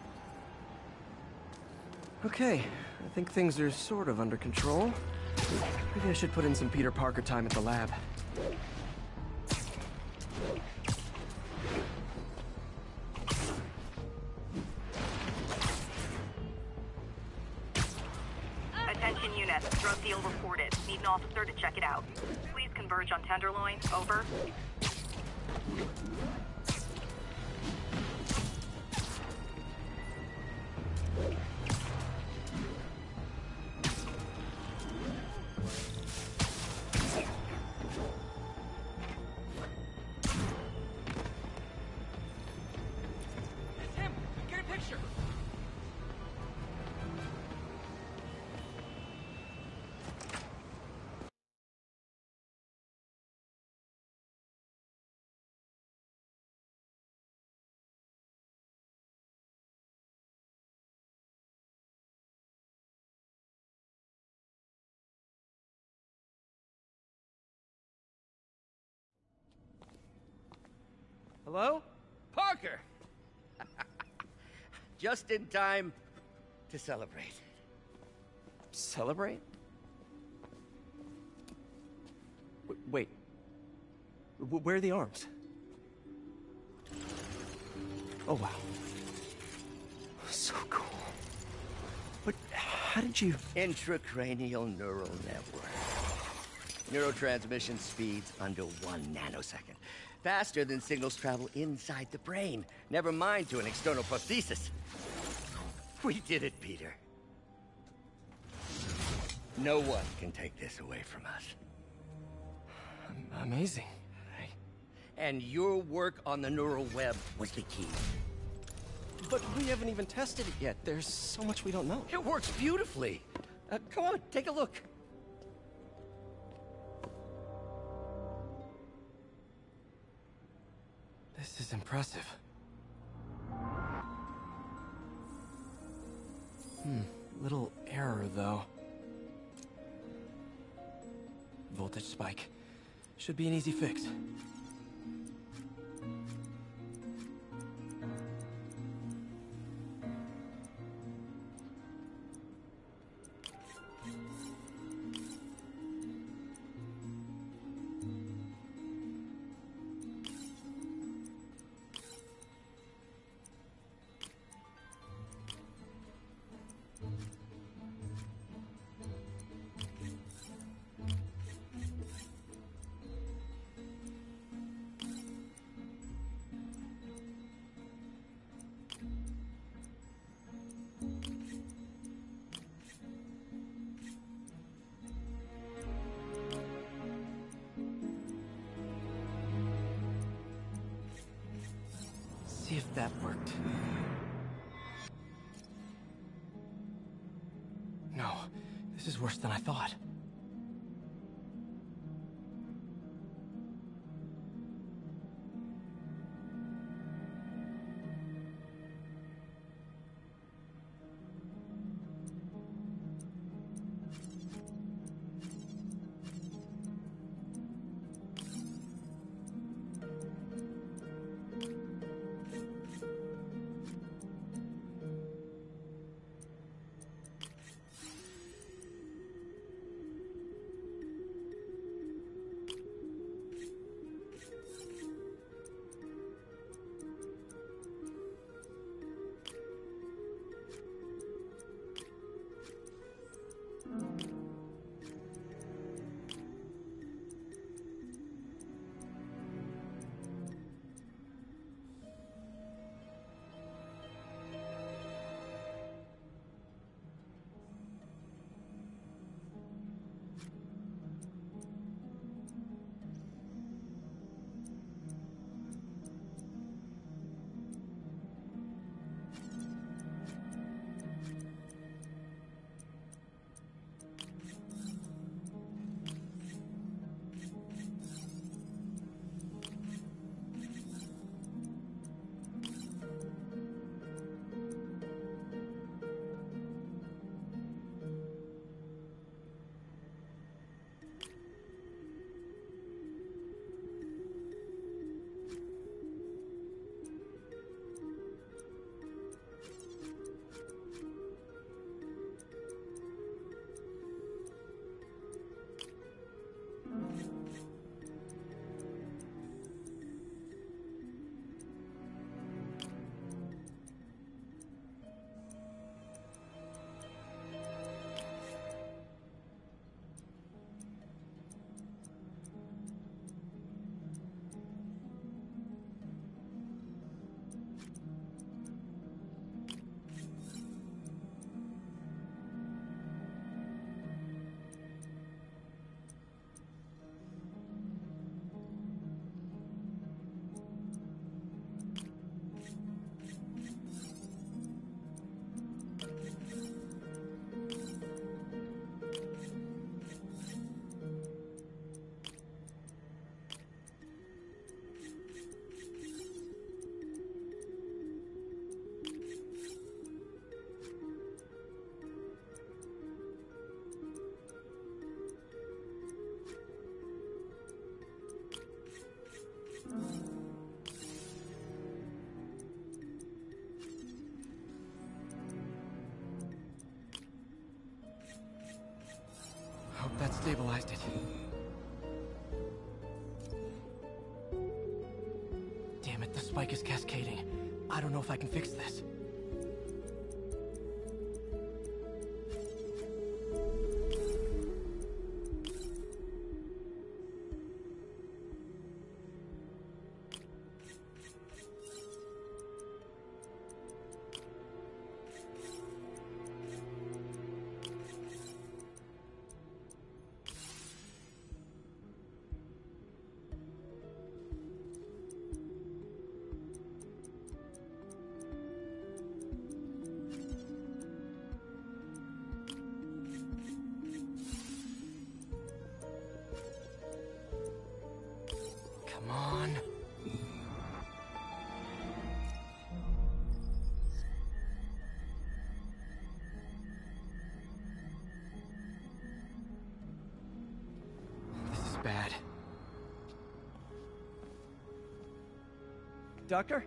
Okay, I think things are sort of under control. Maybe I should put in some Peter Parker time at the lab. Attention units, drug deal reported. Need an officer to check it out. Please converge on Tenderloin. Over. Tim, get a picture! Hello? Parker! Just in time to celebrate. Celebrate? Wait. Where are the arms? Oh, wow. So cool. But how did you... Intracranial neural network. Neurotransmission speeds under 1 nanosecond. Faster than signals travel inside the brain. Never mind to an external prosthesis. We did it, Peter. No one can take this away from us. Amazing. And your work on the neural web was the key. But we haven't even tested it yet. There's so much we don't know. It works beautifully. Come on, take a look. This is impressive. Little error, though. Voltage spike. Should be an easy fix. See if that worked. No, this is worse than I thought. That stabilized it. Damn it, the spike is cascading. I don't know if I can fix this. Come on. This is bad. Doctor?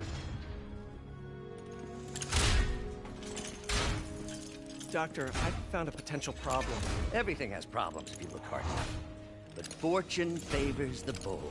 Doctor, I found a potential problem. Everything has problems if you look hard enough. But fortune favors the bold.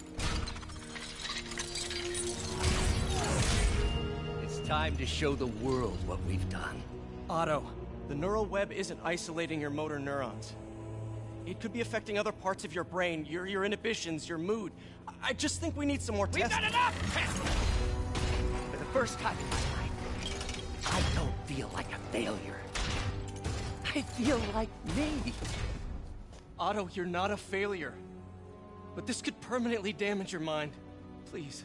It's time to show the world what we've done. Otto, the neural web isn't isolating your motor neurons. It could be affecting other parts of your brain, your inhibitions, your mood. I just think we need some more testing. We've done enough! For the first time in my life, I don't feel like a failure. I feel like me. Otto, you're not a failure. But this could permanently damage your mind. Please.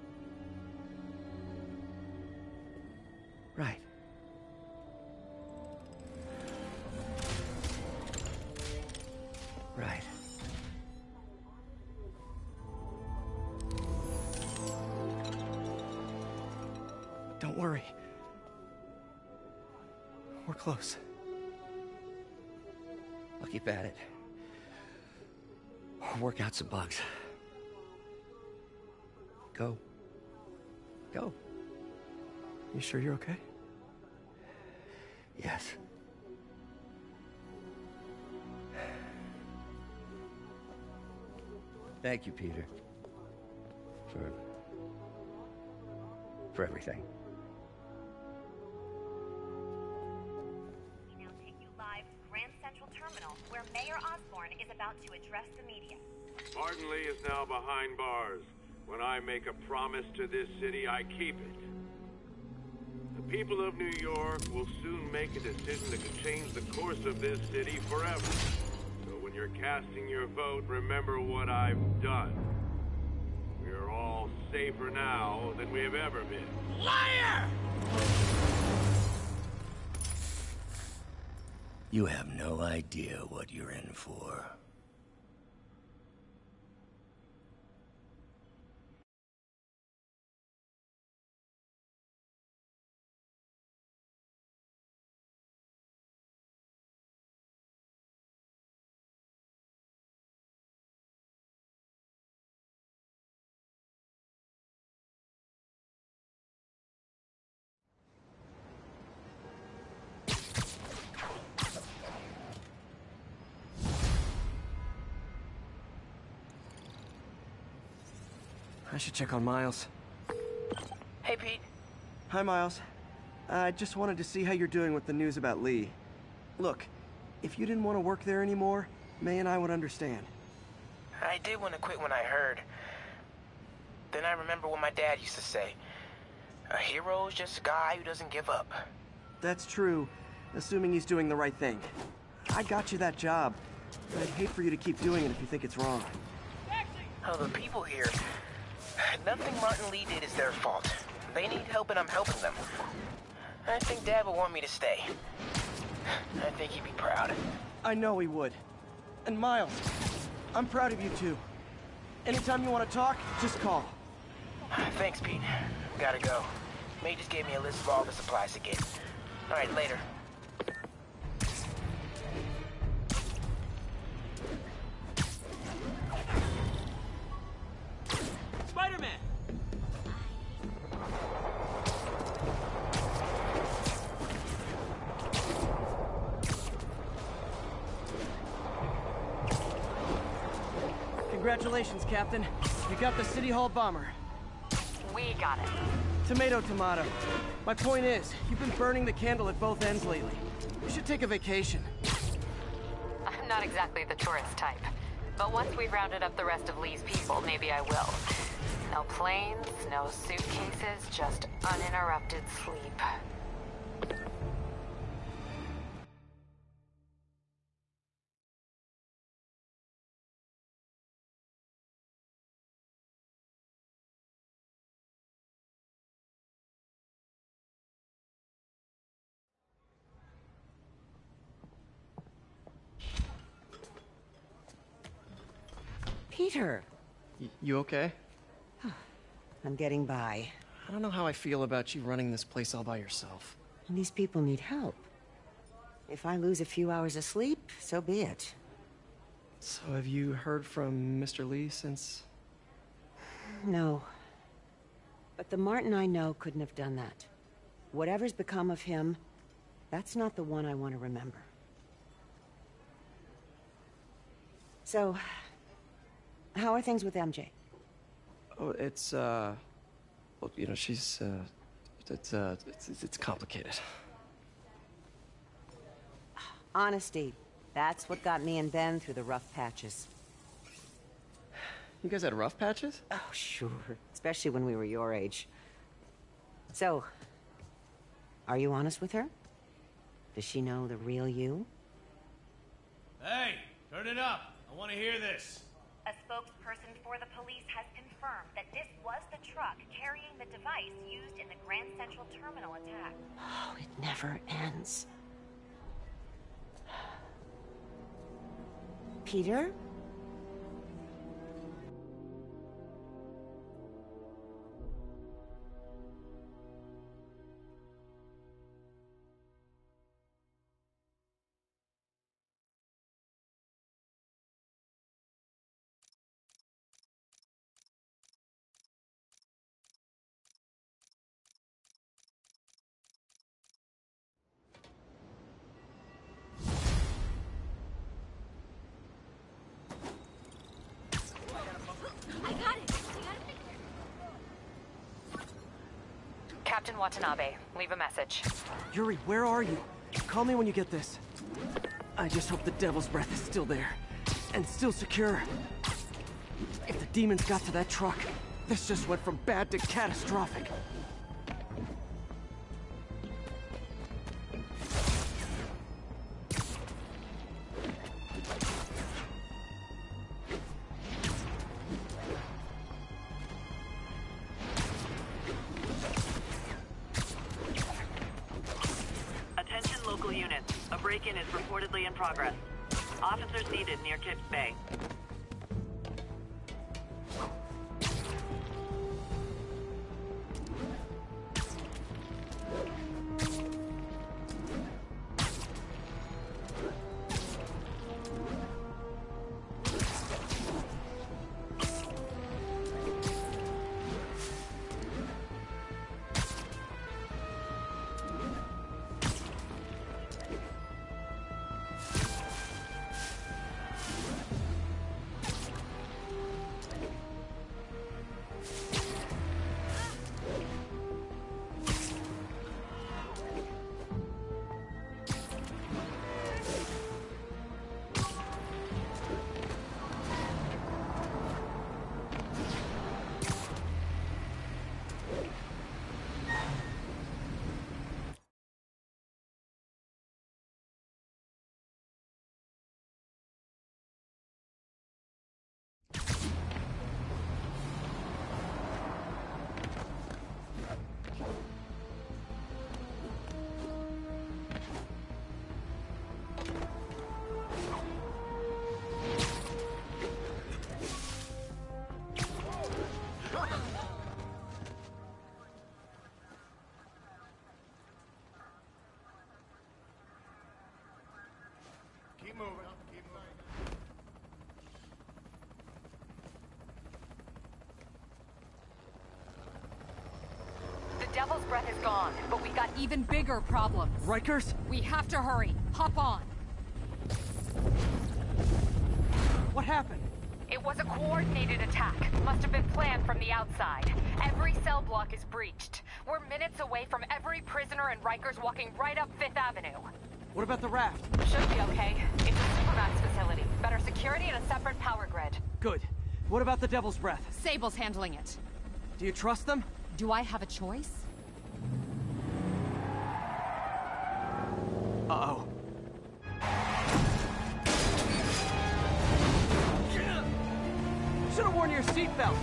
Right. Right. Don't worry. We're close. I'll keep at it. Work out some bugs. Go. Go. You sure you're okay? Yes. Thank you, Peter. For everything. We now take you live to Grand Central Terminal, where Mayor Osborn is about to address the media. Martin Lee is now behind bars. When I make a promise to this city, I keep it. The people of New York will soon make a decision that could change the course of this city forever. So when you're casting your vote, remember what I've done. We are all safer now than we have ever been. Liar! You have no idea what you're in for. I should check on Miles. Hey, Pete. Hi, Miles. I just wanted to see how you're doing with the news about Lee. Look, if you didn't want to work there anymore, May and I would understand. I did want to quit when I heard. Then I remember what my dad used to say. A hero is just a guy who doesn't give up. That's true, assuming he's doing the right thing. I got you that job, but I'd hate for you to keep doing it if you think it's wrong. Oh, the people here. Nothing Martin Lee did is their fault. They need help and I'm helping them. I think Dad will want me to stay. I think he'd be proud. I know he would. And Miles, I'm proud of you too. Anytime you want to talk, just call. Thanks, Pete. Gotta go. May just gave me a list of all the supplies to get. All right, later. Spider-Man! Congratulations, Captain. You got the City Hall bomber. We got it. Tomato, tomato. My point is, you've been burning the candle at both ends lately. You should take a vacation. I'm not exactly the tourist type. But once we've rounded up the rest of Lee's people, maybe I will. No planes, no suitcases, just uninterrupted sleep. Peter! You okay? I'm getting by. I don't know how I feel about you running this place all by yourself. And these people need help. If I lose a few hours of sleep, so be it. So have you heard from Mr. Lee since? No. But the Martin I know couldn't have done that. Whatever's become of him, that's not the one I want to remember. So, how are things with MJ? Oh, it's, well, you know, she's, it's complicated. Honesty. That's what got me and Ben through the rough patches. You guys had rough patches? Oh, sure. Especially when we were your age. So, are you honest with her? Does she know the real you? Hey, turn it up. I want to hear this. A spokesperson for the police has confirmed that this was the truck carrying the device used in the Grand Central Terminal attack. Oh, it never ends. Peter? Captain Watanabe, leave a message. Yuri, where are you? Call me when you get this. I just hope the Devil's Breath is still there. And still secure. If the demons got to that truck, this just went from bad to catastrophic. Break-in is reportedly in progress. Officers needed near Kips Bay. Keep moving. The Devil's Breath is gone, but we got Even bigger problems. Rikers? We have to hurry. Hop on. What happened? It was a coordinated attack. Must have been planned from the outside. Every cell block is breached. We're minutes away from every prisoner and Rikers walking right up 5th Avenue. What about the raft? Should be okay. It's a Supermax facility. Better security and a separate power grid. Good. What about the Devil's Breath? Sable's handling it. Do you trust them? Do I have a choice? Uh-oh. Should've worn your seatbelt.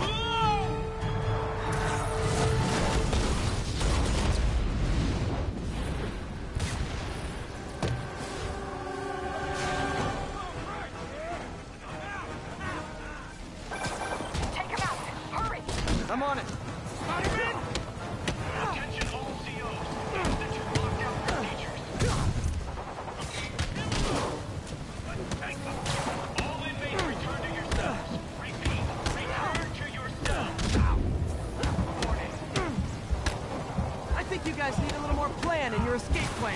Take him out! Hurry! I'm on it. Spider-Man! Attention all COs. That you locked down procedures. All inmates return to your cells. Repeat, return to your cells. Warning. I think you guys need a little more plan in your escape plan.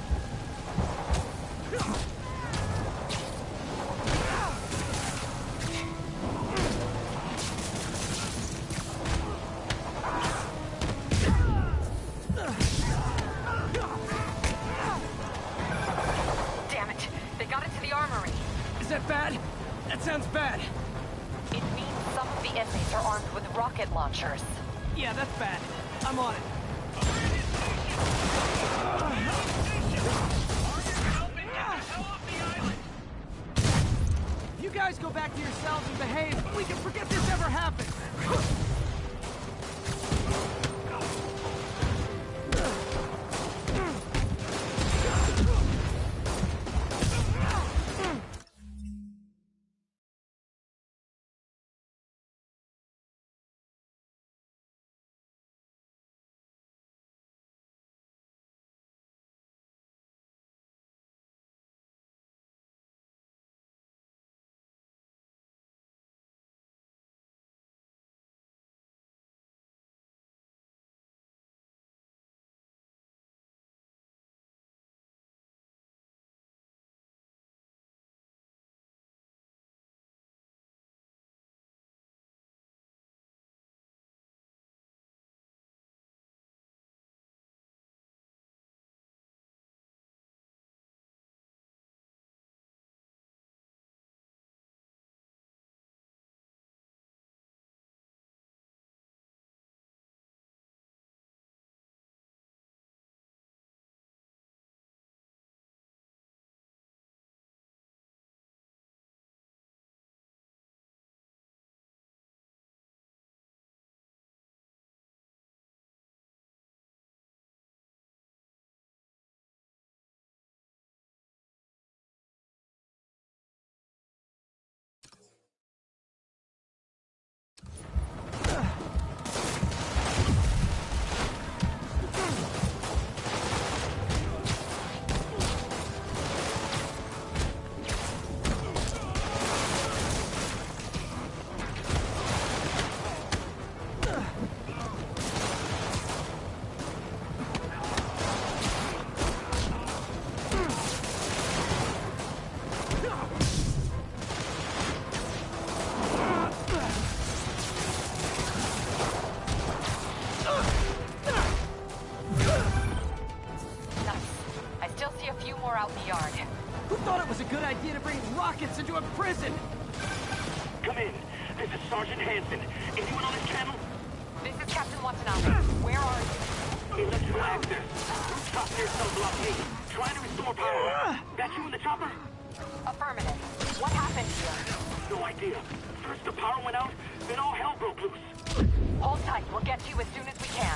Damn it! They got into the armory. Is that bad? That sounds bad. It means some of the inmates are armed with rocket launchers. Yeah, that's bad. I'm on it. If you guys go back to your cells and behave, we can forget this ever happened. rockets into a prison! Come in. This is Sergeant Hansen. Anyone on this channel? This is Captain Watanabe. Where are you? Electrical access. Rooftop near cell block 8. Trying to restore power. That you in the chopper? Affirmative. What happened here? No idea. First the power went out, then all hell broke loose. Hold tight. We'll get to you as soon as we can.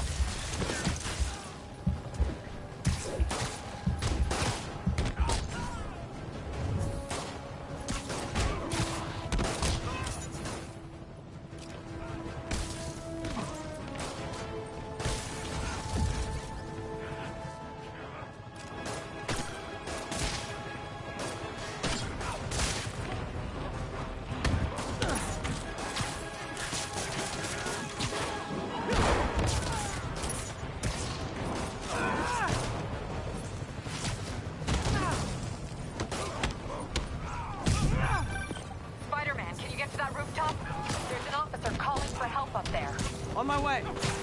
Hey!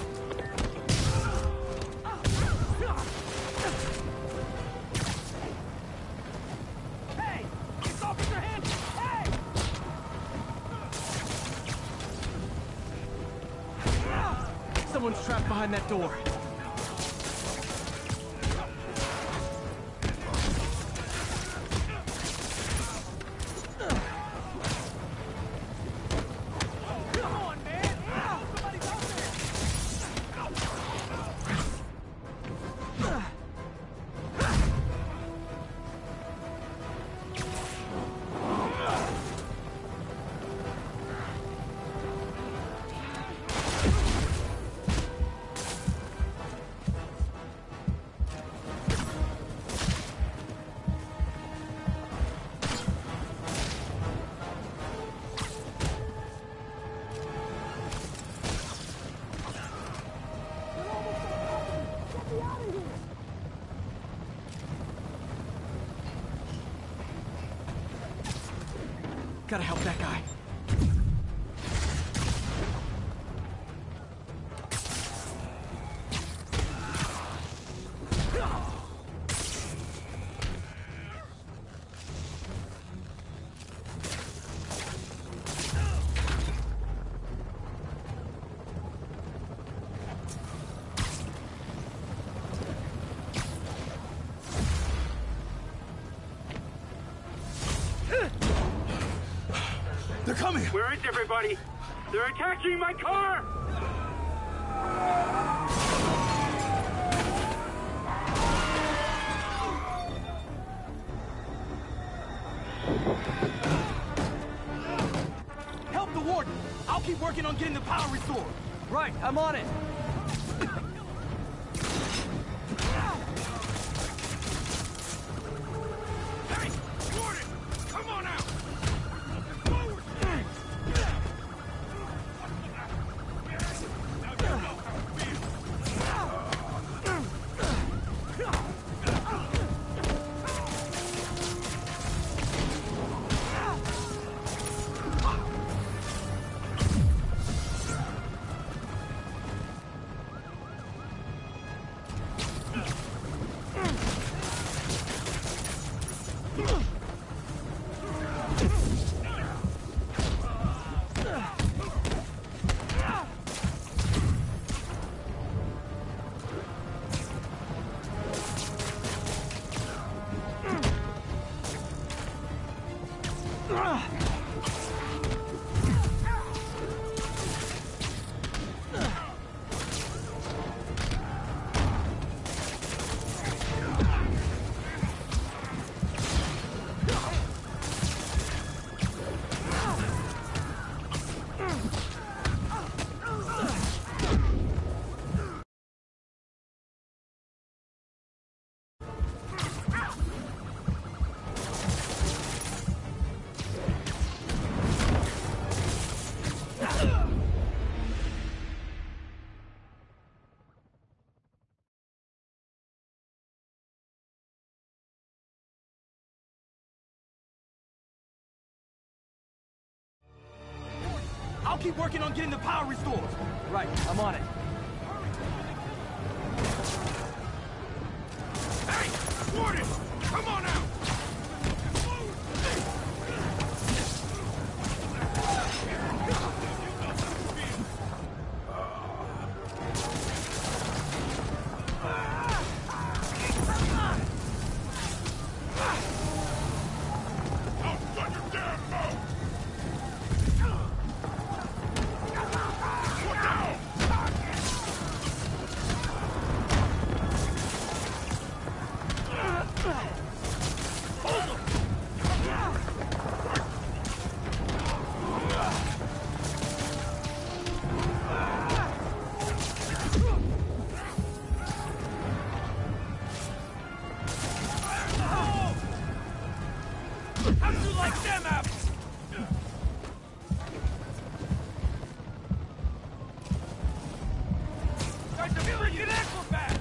Hey! It's Officer Handy! Hey! Someone's trapped behind that door. Gotta help that guy. They're coming! Where is everybody? They're attacking my car! Help the warden! I'll keep working on getting the power restored! Right, I'm on it! Hey! Warden! Come on out! I'll keep working on getting the power restored! Right, I'm on it. Hey! Warden! Come on out! How'd you like them apples? Guy's a freaking acrobat!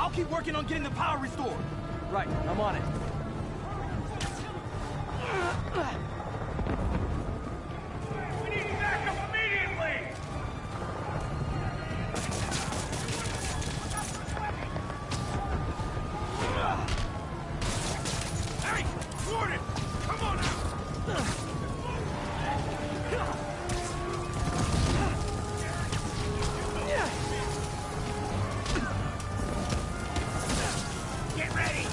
I'll keep working on getting the power restored. Right, I'm on it. We need backup immediately! Hey! Warden! Come on out! Get ready!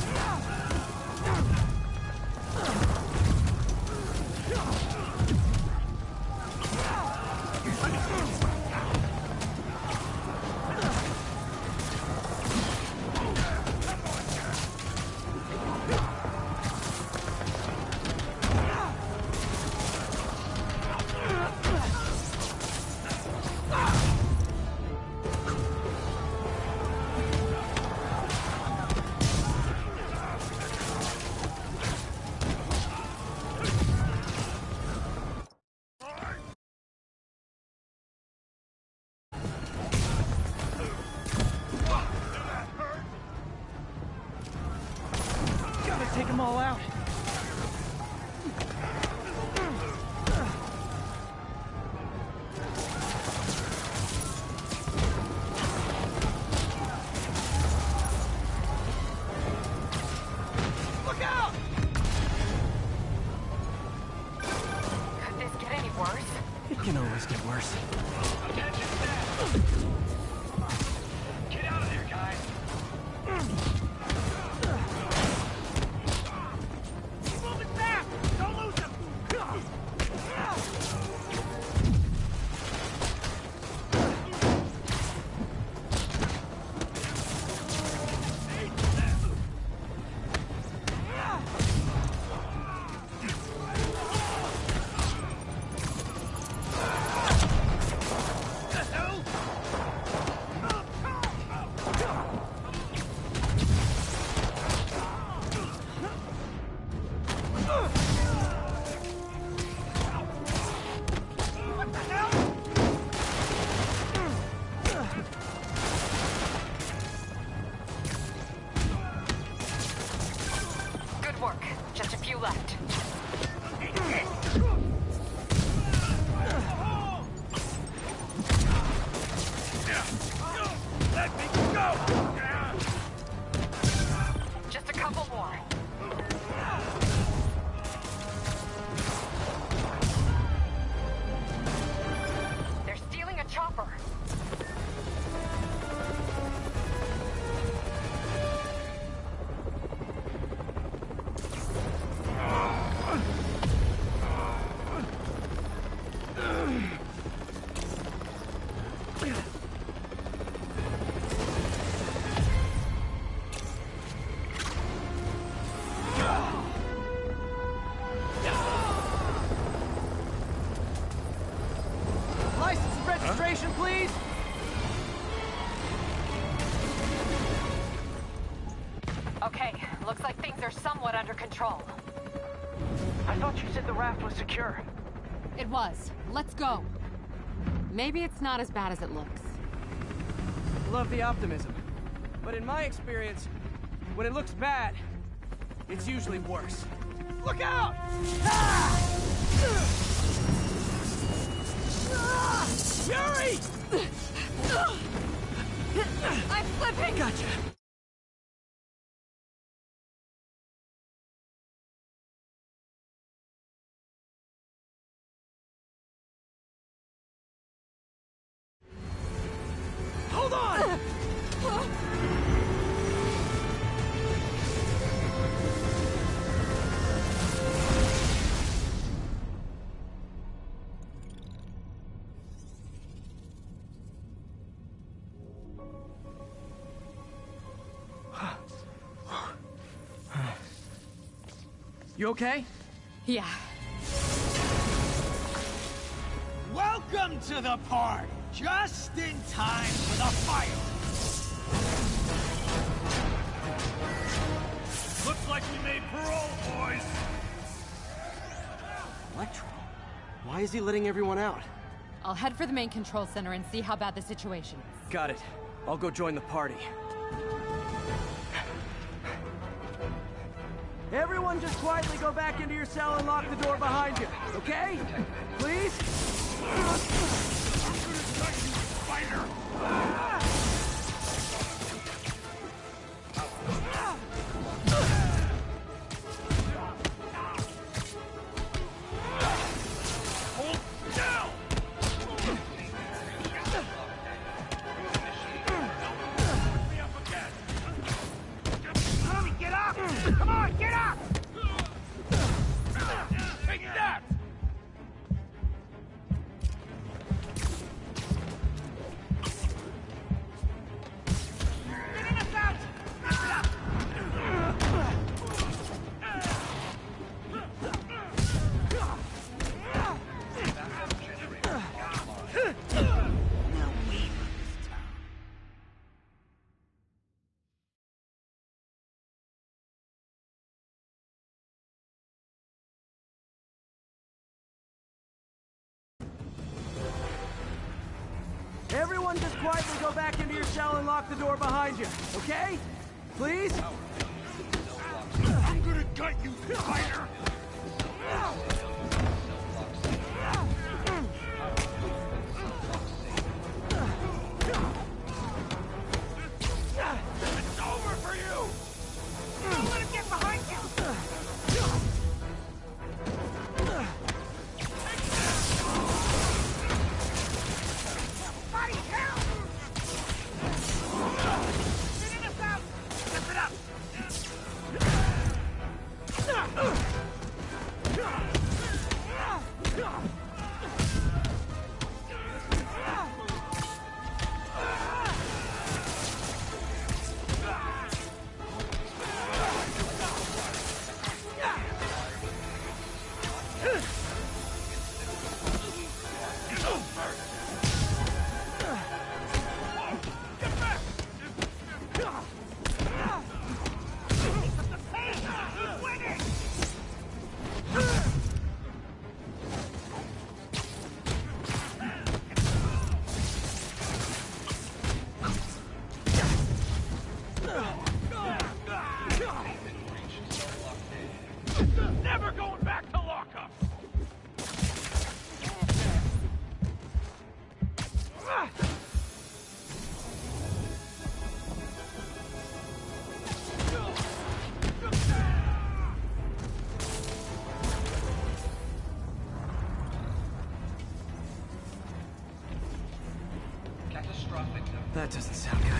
Gotta take them all out. Look out! Could this get any worse? It can always get worse. Attention staff! Get out of there, guys! Keep moving fast! Don't lose him! Good work. Just a few left. Let me go! Just a couple more. They're stealing a chopper. License and registration, please! Okay, looks like things are somewhat under control. I thought you said the raft was secure. It was. Let's go. Maybe it's not as bad as it looks. Love the optimism. But in my experience, when it looks bad, it's usually worse. Look out! Yuri! I'm slipping! Gotcha. Hold on! You okay? Yeah. Welcome to the party! Just in time for the fire! Looks like we made parole, boys! Electro? Why is he letting everyone out? I'll head for the main control center and see how bad the situation is. Got it. I'll go join the party. Everyone just quietly go back into your cell and lock the door behind you, okay? Please? Everyone just quietly go back into your cell and lock the door behind you, okay? Please? I'm gonna gut you, spider! It's over for you! Don't let him get behind you! Body help! Getting us out! Zip it up! Never going back to lockup! That doesn't sound good.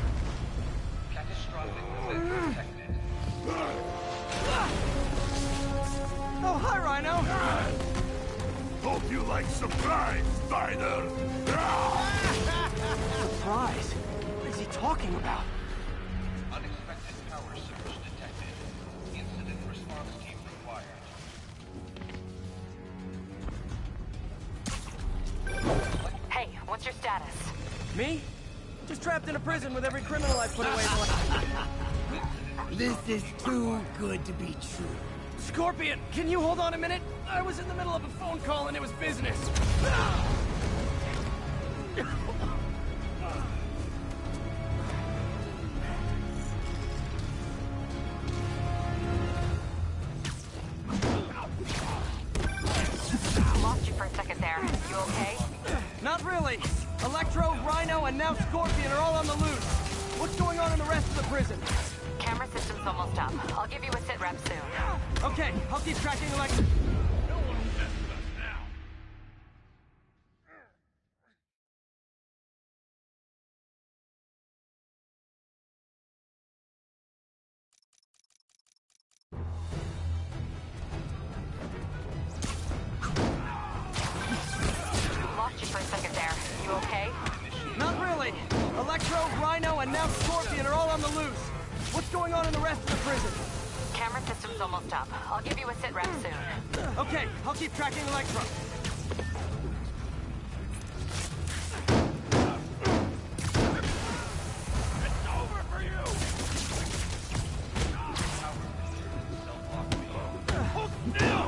Oh, hi, Rhino! Hope you like surprise, spider! Surprise? What is he talking about? Unexpected power surge detected. Incident response team required. Hey, what's your status? Me? Just trapped in a prison with every criminal I put away. This is too good to be true. Scorpion, can you hold on a minute? I was in the middle of a phone call and it was business. Lost you for a second there. You okay? Not really. Electro, Rhino, and now Scorpion are all on the loose. What's going on in the rest of the prison? Camera system's almost up. I'll give you a sit rep soon. Okay, I'll keep tracking Electro. No one will mess with us now. Lost you for a second there. You okay? Not really. Electro, Rhino, and now Scorpion are all on the loose. What's going on in the rest of the prison? Camera system's almost up. I'll give you a sit rep soon. Okay, I'll keep tracking Electro. It's over for you! Hold still!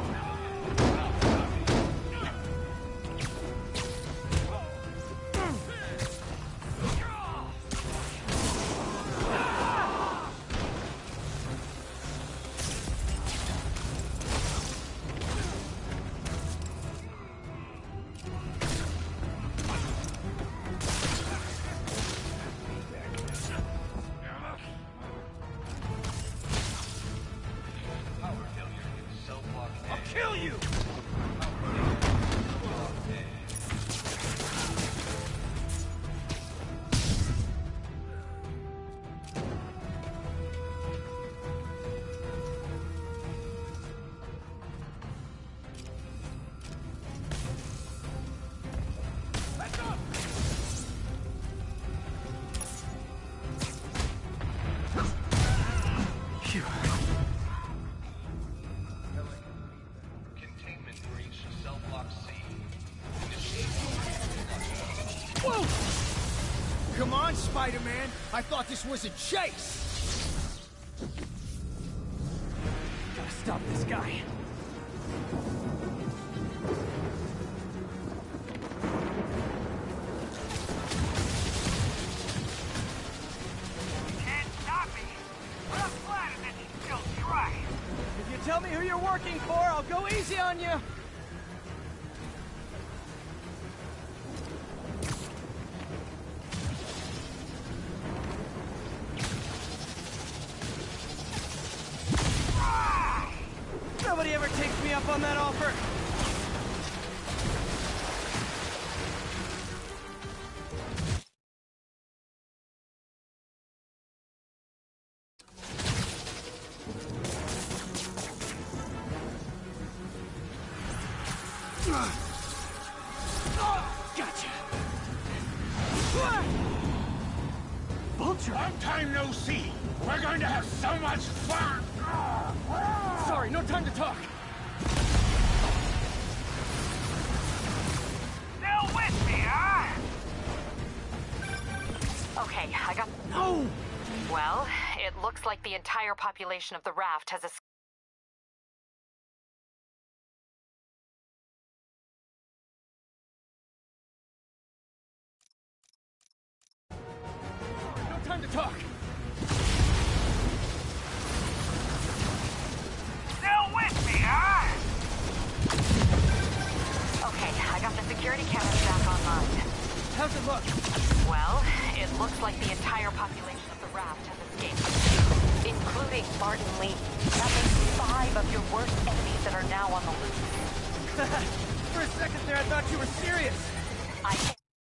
Whoa! Come on, Spider-Man. I thought this was a chase. Gotta stop this guy. Can't stop me. But I'm flattered that you still try. If you tell me who you're working for, I'll go easy on you. Nobody ever takes me up on that offer. Gotcha. Vulture! Long time no see. We're going to have so much fun. Sorry, no time to talk. Still with me, huh? Okay, I got... No! Well, it looks like the entire population of the raft has escaped. No time to talk. Still with me, huh? Okay, I got the security cameras back online. How's it look? Well, it looks like the entire population of the raft has escaped, including Martin Lee. That makes 5 of your worst enemies that are now on the loose. For a second there, I thought you were serious. I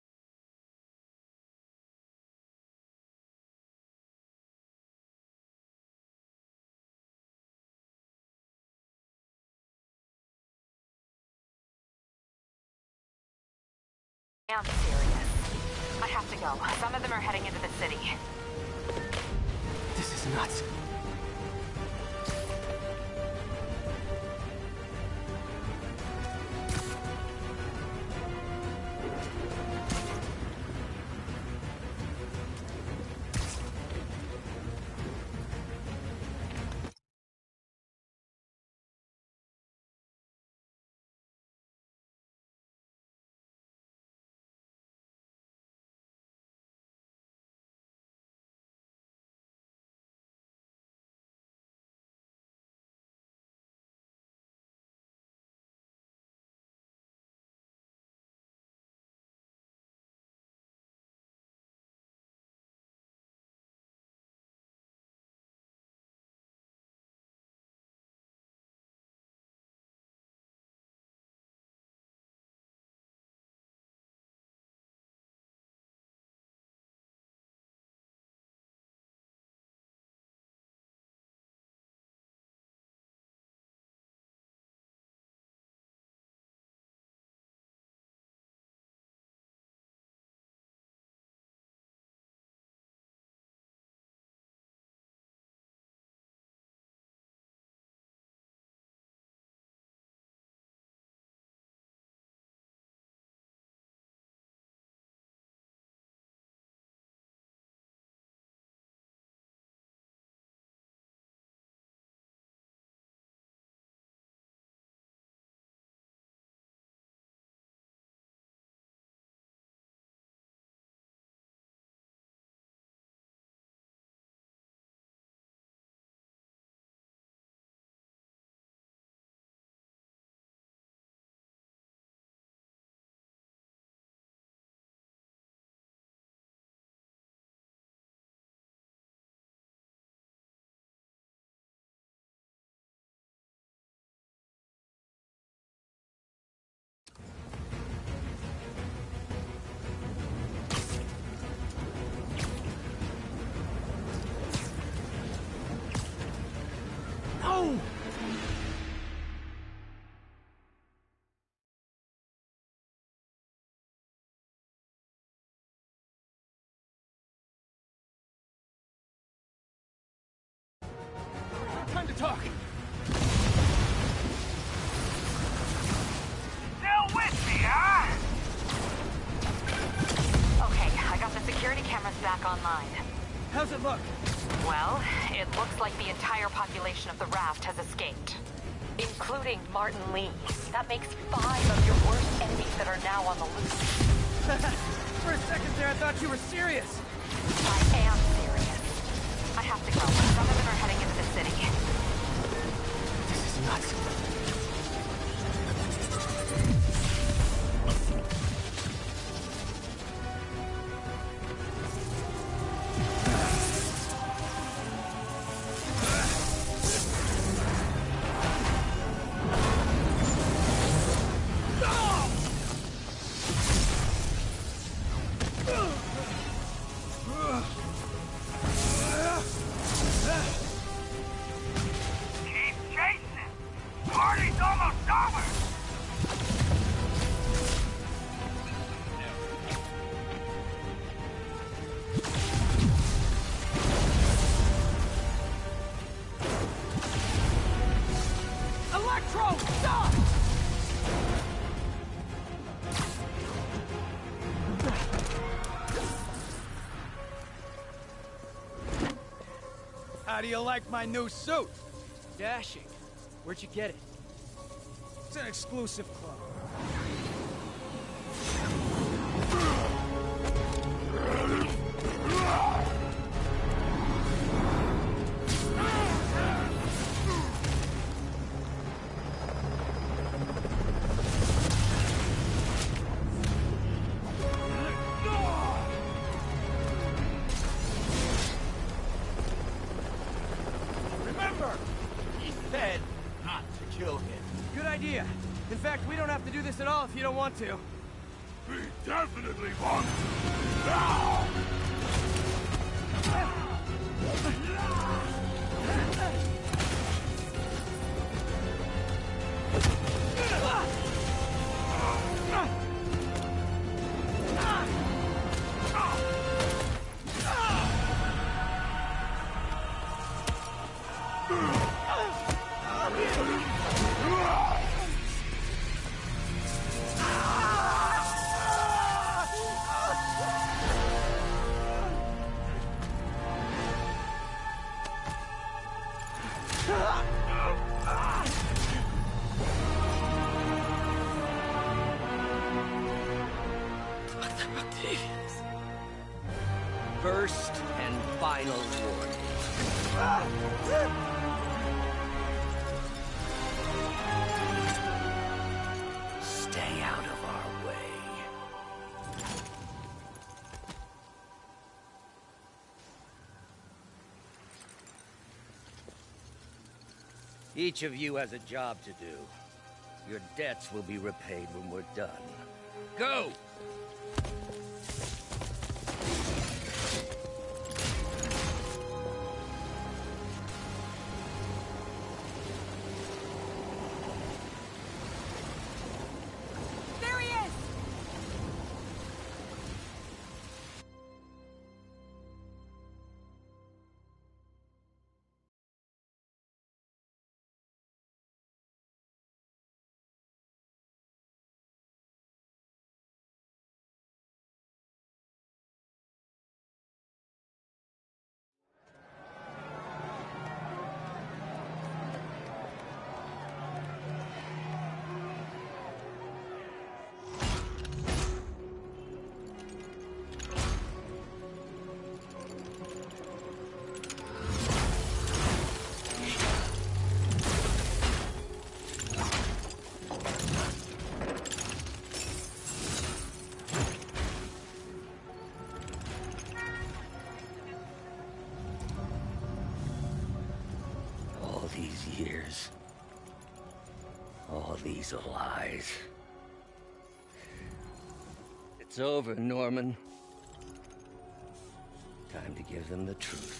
am serious. I have to go. Some of them are heading into the city. This is nuts. back online. How's it look? Well, it looks like the entire population of the raft has escaped. Including Martin Lee. That makes 5 of your worst enemies that are now on the loose. For a second there, I thought you were serious. I am serious. I have to go. Some of them are heading into the city. This is nuts. How do you like my new suit? Dashing. Where'd you get it? It's an exclusive club. In fact, we don't have to do this at all if you don't want to. We definitely want to. Now! First and final warning. Stay out of our way. Each of you has a job to do. Your debts will be repaid when we're done. Go! Years. All these lies. It's over, Norman. Time to give them the truth.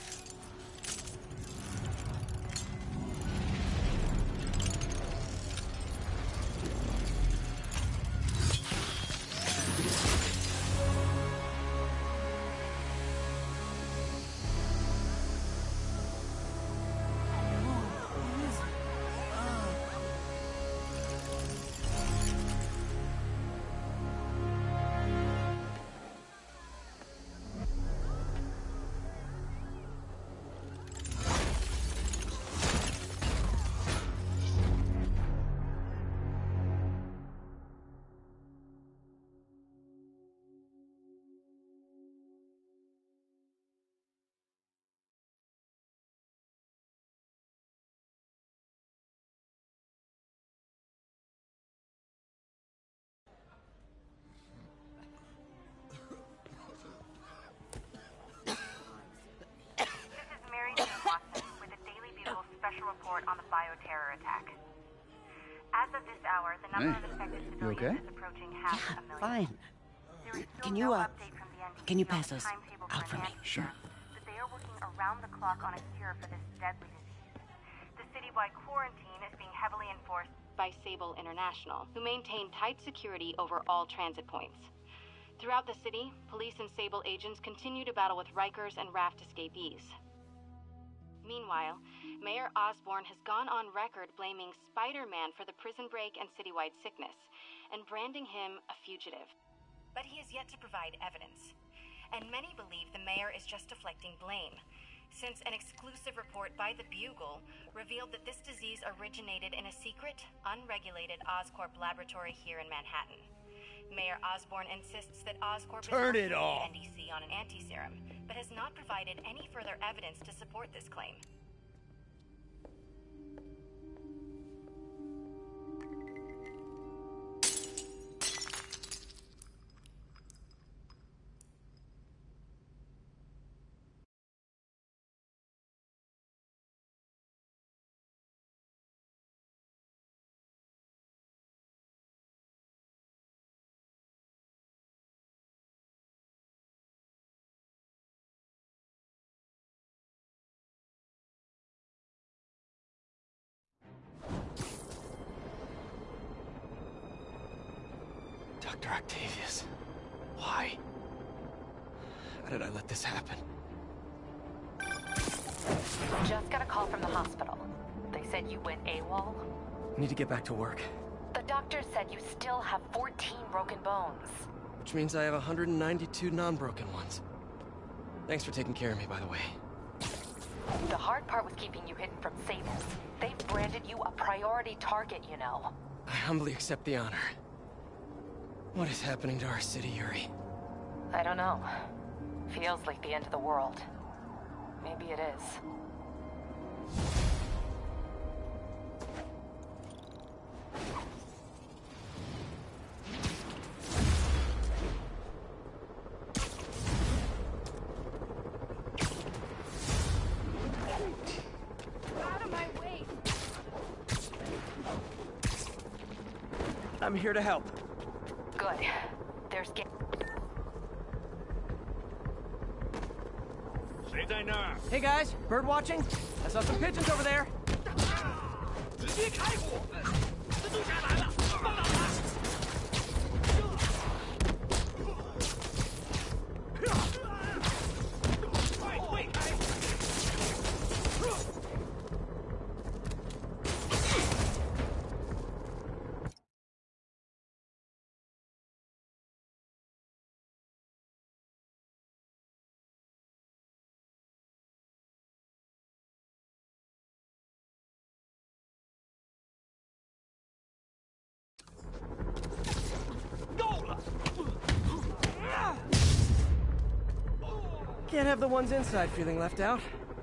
As of this hour, the number of infected civilians is approaching half a million. Fine. There is still Can no you, update from the NDC can you on pass the those timetable out for me? Sure. But they are working around the clock on a cure for this deadly disease. The citywide quarantine is being heavily enforced by Sable International, who maintain tight security over all transit points. Throughout the city, police and Sable agents continue to battle with Rikers and Raft escapees. Meanwhile, Mayor Osborn has gone on record blaming Spider-Man for the prison break and citywide sickness, and branding him a fugitive. But he has yet to provide evidence, and many believe the mayor is just deflecting blame, since an exclusive report by the Bugle revealed that this disease originated in a secret, unregulated Oscorp laboratory here in Manhattan. Mayor Osborn insists that Oscorp is working with the NDC on an anti-serum, but has not provided any further evidence to support this claim. Dr. Octavius. Why? How did I let this happen? Just got a call from the hospital. They said you went AWOL. Need to get back to work. The doctor said you still have 14 broken bones. Which means I have 192 non-broken ones. Thanks for taking care of me, by the way. The hard part was keeping you hidden from Sables. They've branded you a priority target, you know. I humbly accept the honor. What is happening to our city, Yuri? I don't know. Feels like the end of the world. Maybe it is. Out of my way! I'm here to help. Good. There's Hey guys, bird watching? I saw some pigeons over there. Can't have the ones inside feeling left out.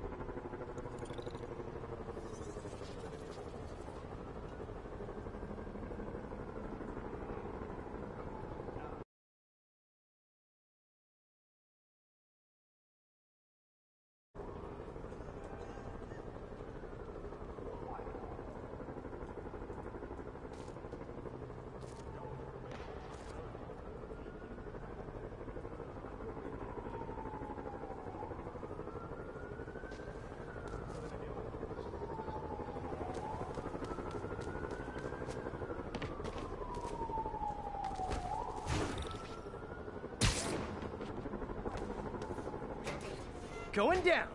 Going down.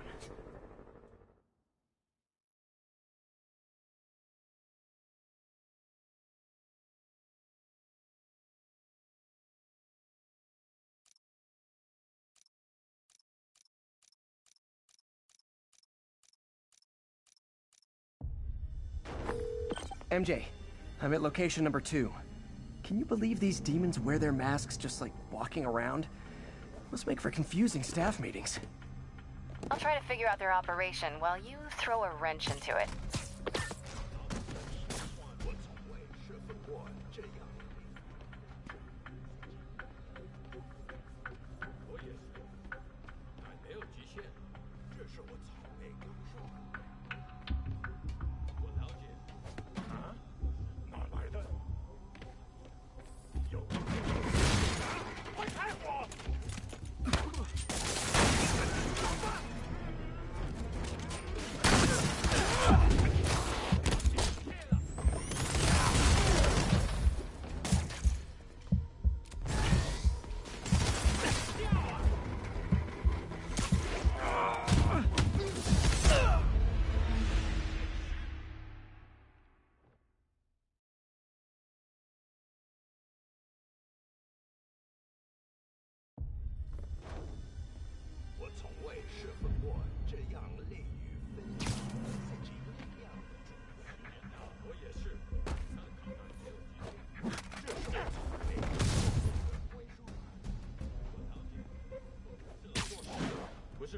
MJ, I'm at location number 2. Can you believe these demons wear their masks just like walking around? Must make for confusing staff meetings. I'll try to figure out their operation while you throw a wrench into it.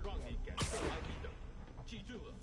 让你感受来你的，记住了。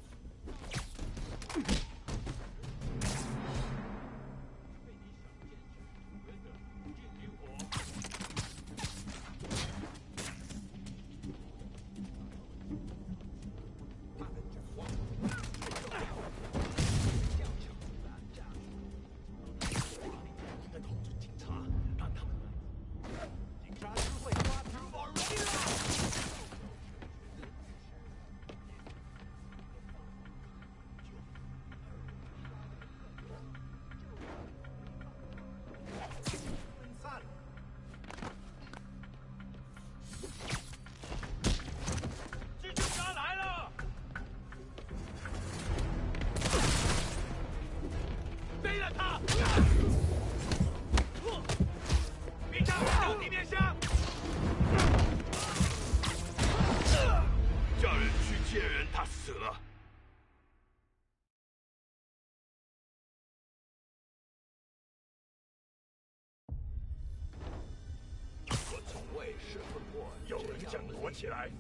有人想躲起来。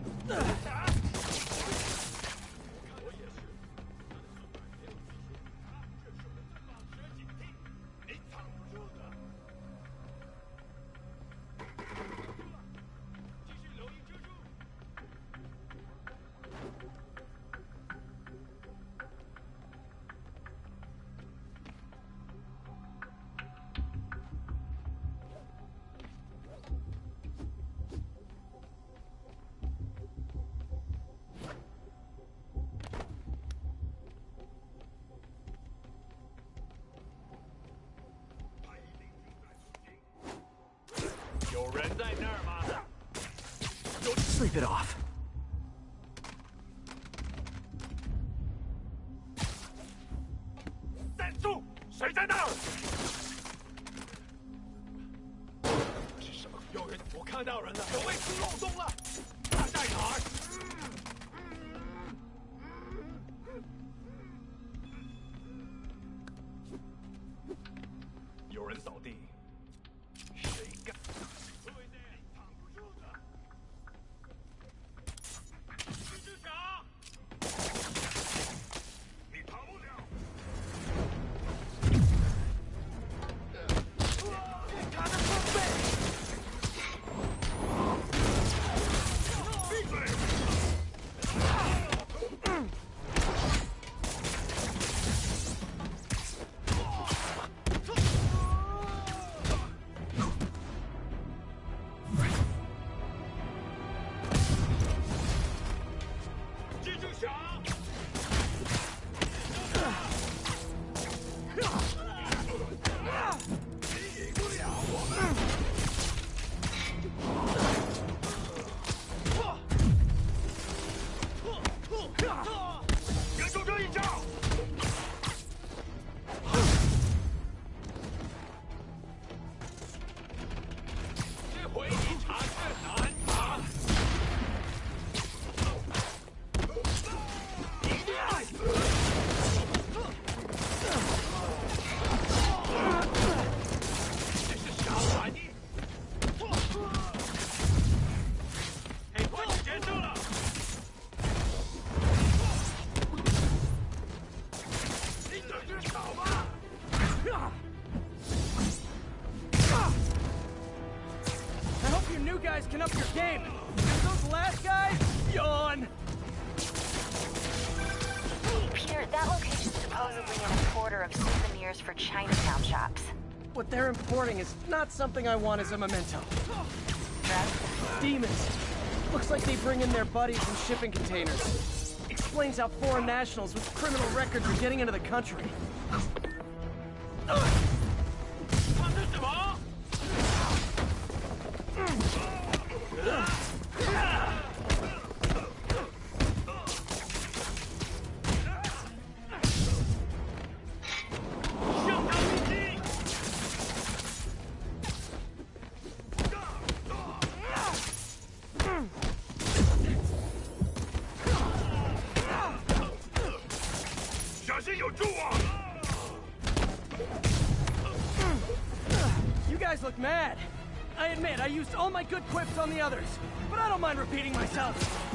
有人在那儿吗？ Sleep it off. 站住！谁在那儿？是什么？有人！我看到人了！有位出漏洞了！他在哪儿？有人扫地。谁干？注意点，藏不住的。蜘蛛侠，你逃不了。 他的装备！闭嘴！蜘蛛侠！你赢不了我们！ 忍住这一招！这回你尝试难吗？一定爱死！这是啥玩意？黑怪你结束了！ 跑吧！ I hope your new guys can up your game. Because those last guys, yawn. Peter, that location's supposedly an importer of souvenirs for Chinatown shops. What they're importing is not something I want as a memento. Drugs? Demons. Looks like they bring in their buddies in shipping containers. Explains how foreign nationals with criminal records are getting into the country. 他是什么？向他逼近！小心有蛀啊！ You guys look mad. I admit, I used all my good quips on the others, but I don't mind repeating myself.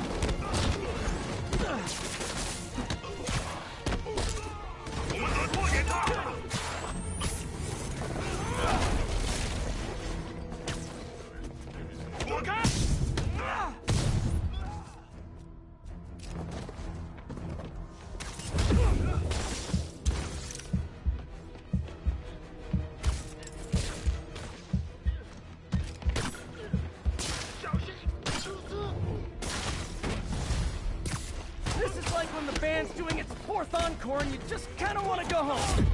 This is like when the band's doing its 4th encore and you just kind of want to go home.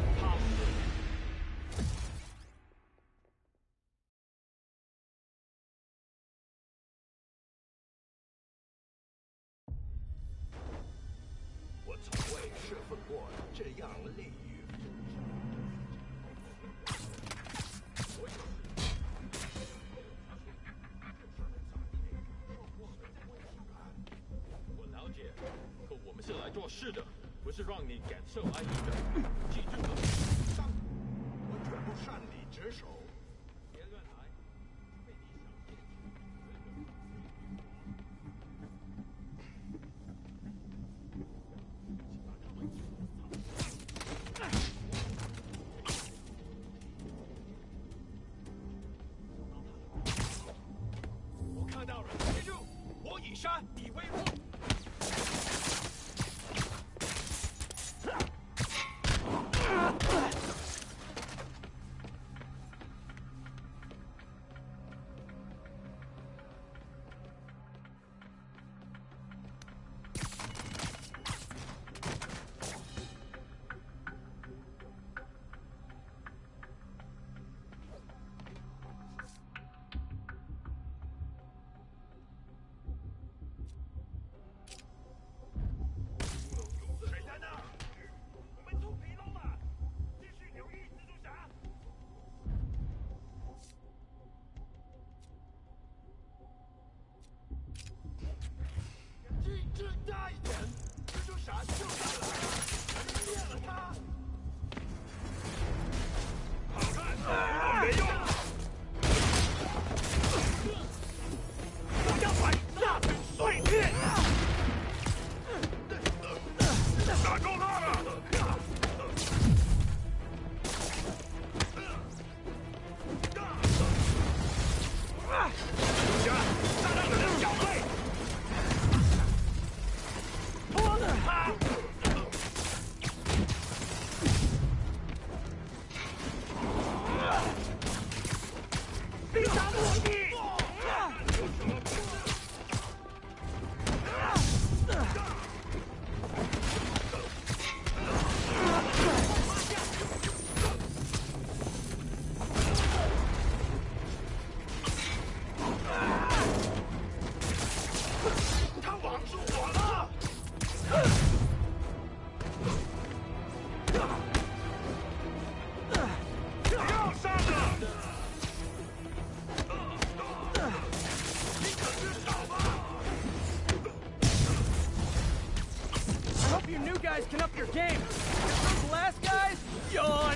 Can up your game. Those last guys, yawn.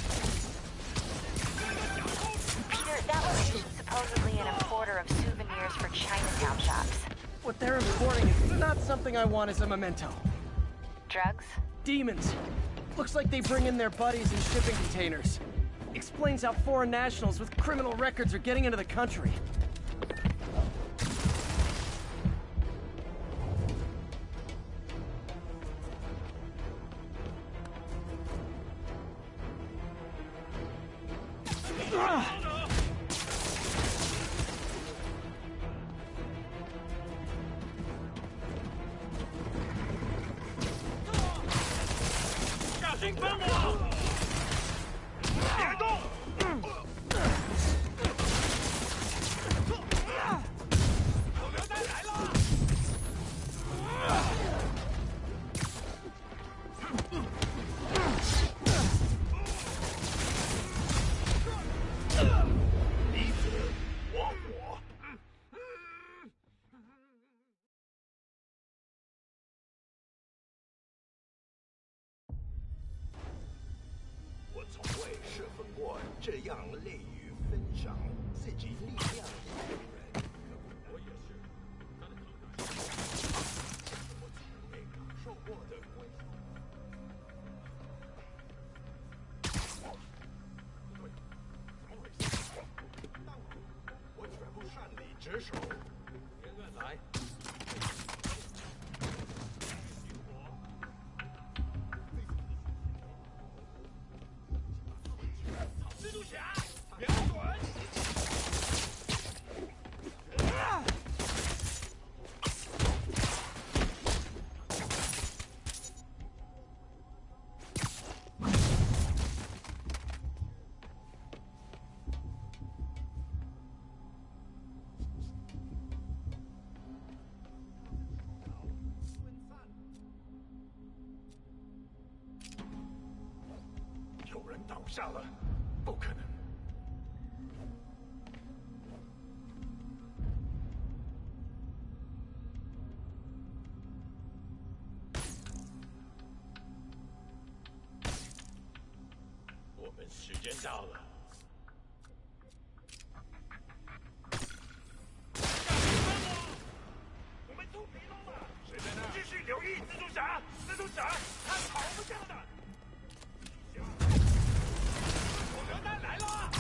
Peter, that was supposedly an importer of souvenirs for Chinatown shops. What they're importing is not something I want as a memento. Drugs? Demons. Looks like they bring in their buddies in shipping containers. Explains how foreign nationals with criminal records are getting into the country. 失手，别乱来。蜘蛛侠，瞄准！有人倒下了，不可能。我们时间到了。我们出纰漏了！谁在那？继续留意蜘蛛侠，蜘蛛侠，他跑不掉的。火榴弹来了！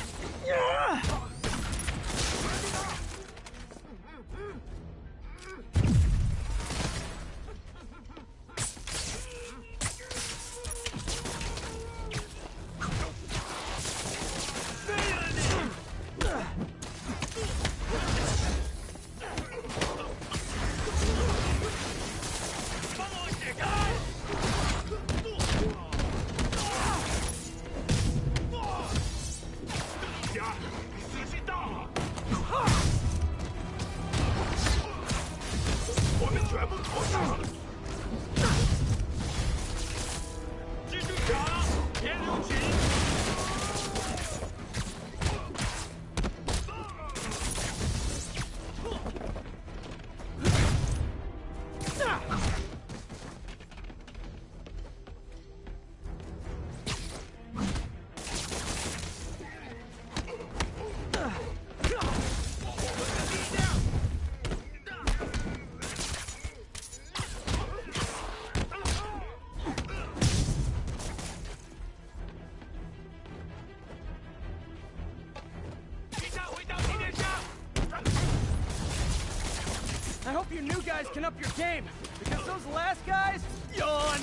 I hope you new guys can up your game, because those last guys, yawn!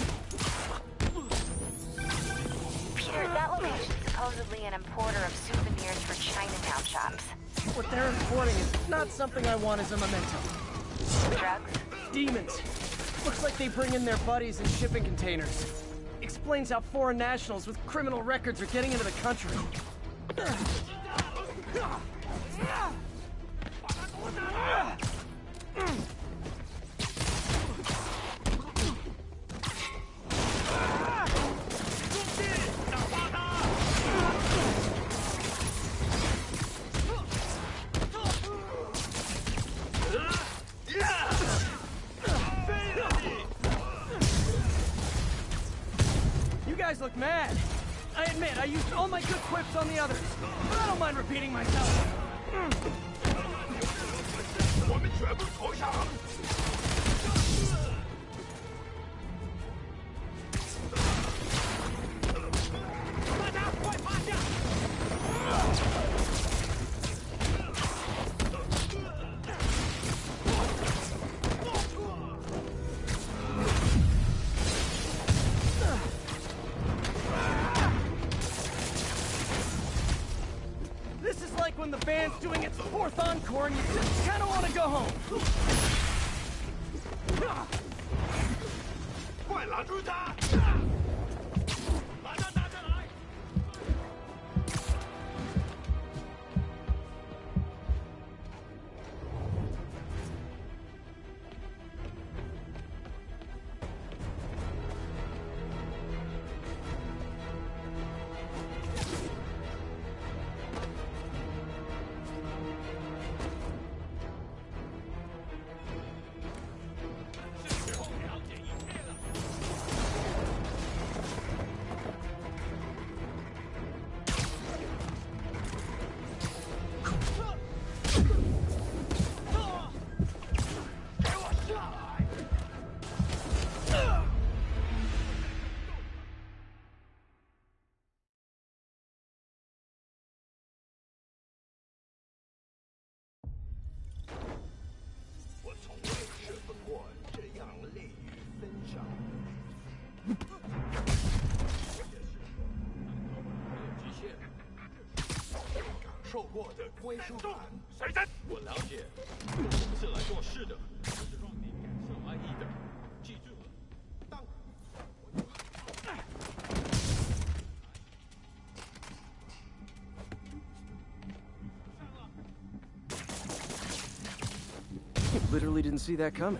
Peter, that location's supposedly an importer of souvenirs for Chinatown shops. What they're importing is not something I want as a memento. Drugs? Demons. Looks like they bring in their buddies in shipping containers. Explains how foreign nationals with criminal records are getting into the country. You guys look mad. I admit, I used all my good quips on the others, but I don't mind repeating myself. 我们全部投降！大家快趴下！ This is like when the band's doing its fourth encore and you just kind of want to go home. 快拦住他！把他拿下来！ 是时候了解一切了。 受过的归属感。谁在？我了解，我不是来做事的，而是让你感受爱意的。记住了，当。 Literally didn't see that coming.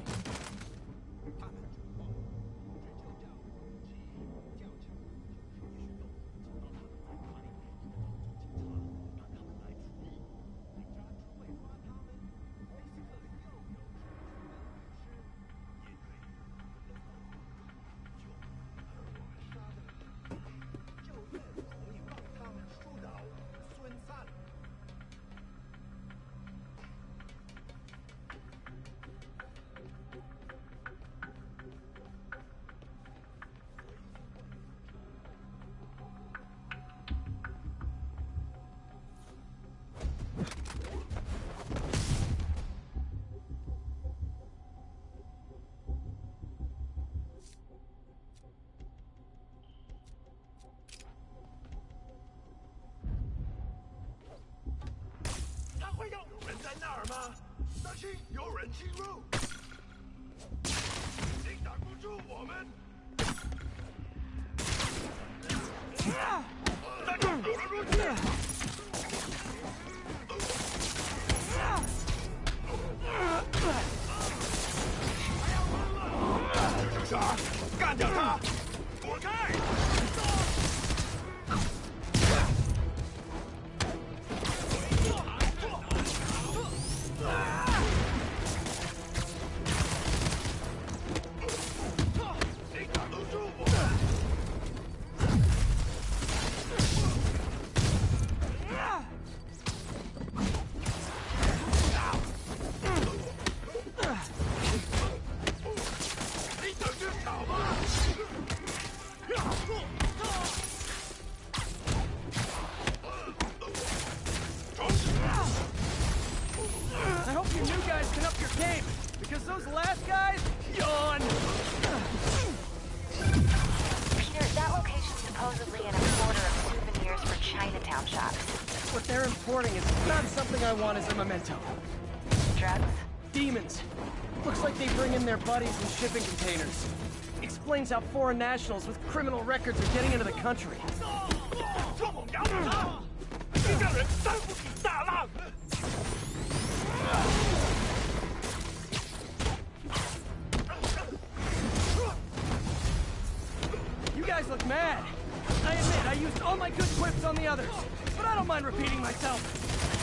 I want as a memento. Drugs? Demons. Looks like they bring in their buddies in shipping containers. Explains how foreign nationals with criminal records are getting into the country. You guys look mad. I admit, I used all my good quips on the others, but I don't mind repeating myself.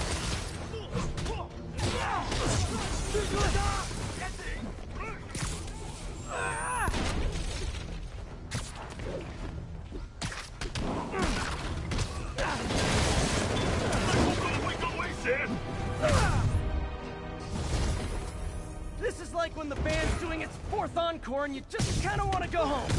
This is like when the band's doing its 4th encore and you just kind of want to go home.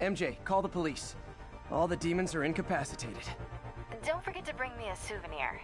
MJ, call the police. All the demons are incapacitated. Don't forget to bring me a souvenir.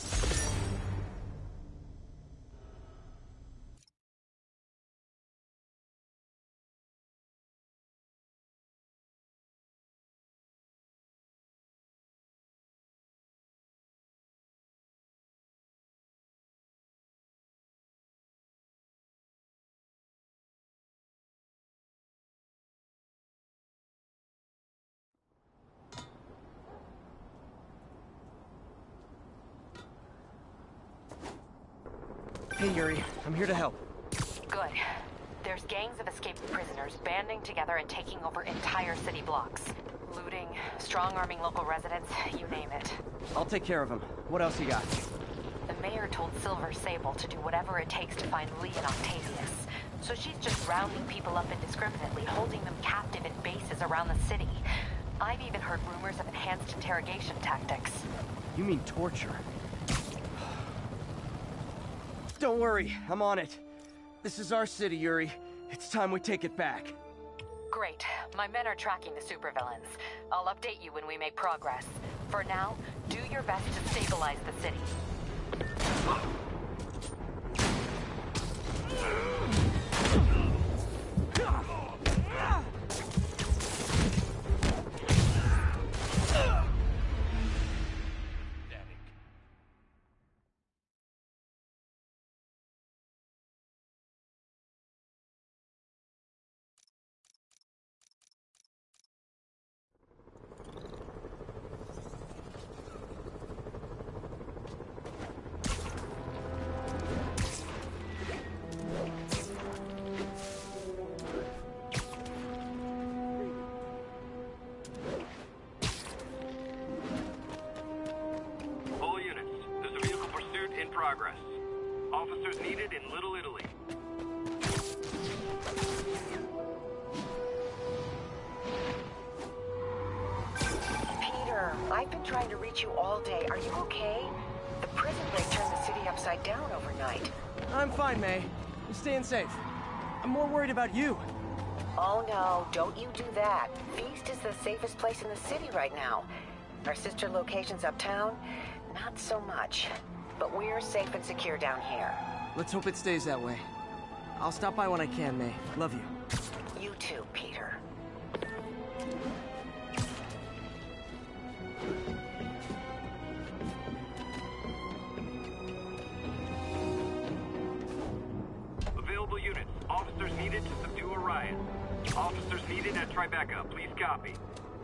Hey, Yuri. I'm here to help. Good. There's gangs of escaped prisoners banding together and taking over entire city blocks. Looting, strong-arming local residents, you name it. I'll take care of them. What else you got? The mayor told Silver Sable to do whatever it takes to find Lee and Octavius. So she's just rounding people up indiscriminately, holding them captive in bases around the city. I've even heard rumors of enhanced interrogation tactics. You mean torture? Don't worry, I'm on it. This is our city, Yuri. It's time we take it back. Great. My men are tracking the supervillains. I'll update you when we make progress. For now, do your best to stabilize the city. Progress. Officers needed in Little Italy. Peter, I've been trying to reach you all day. Are you okay? The prison break turned the city upside down overnight. I'm fine, May. I'm staying safe. I'm more worried about you. Oh no, don't you do that. Feast is the safest place in the city right now. Our sister locations uptown, not so much. But we're safe and secure down here. Let's hope it stays that way. I'll stop by when I can, May. Love you. You too, Peter. Available units. Officers needed to subdue a riot. Officers needed at Tribeca. Please copy.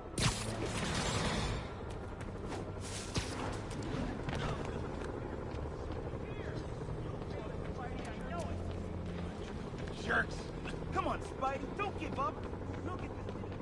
Jerks! Come on, Spidey, don't give up! We'll get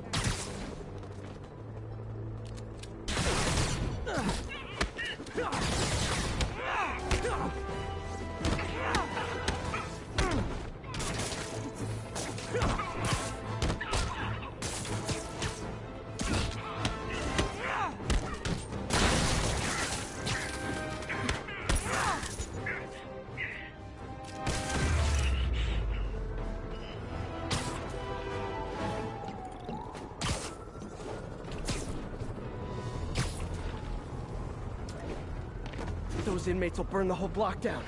Those inmates will burn the whole block down.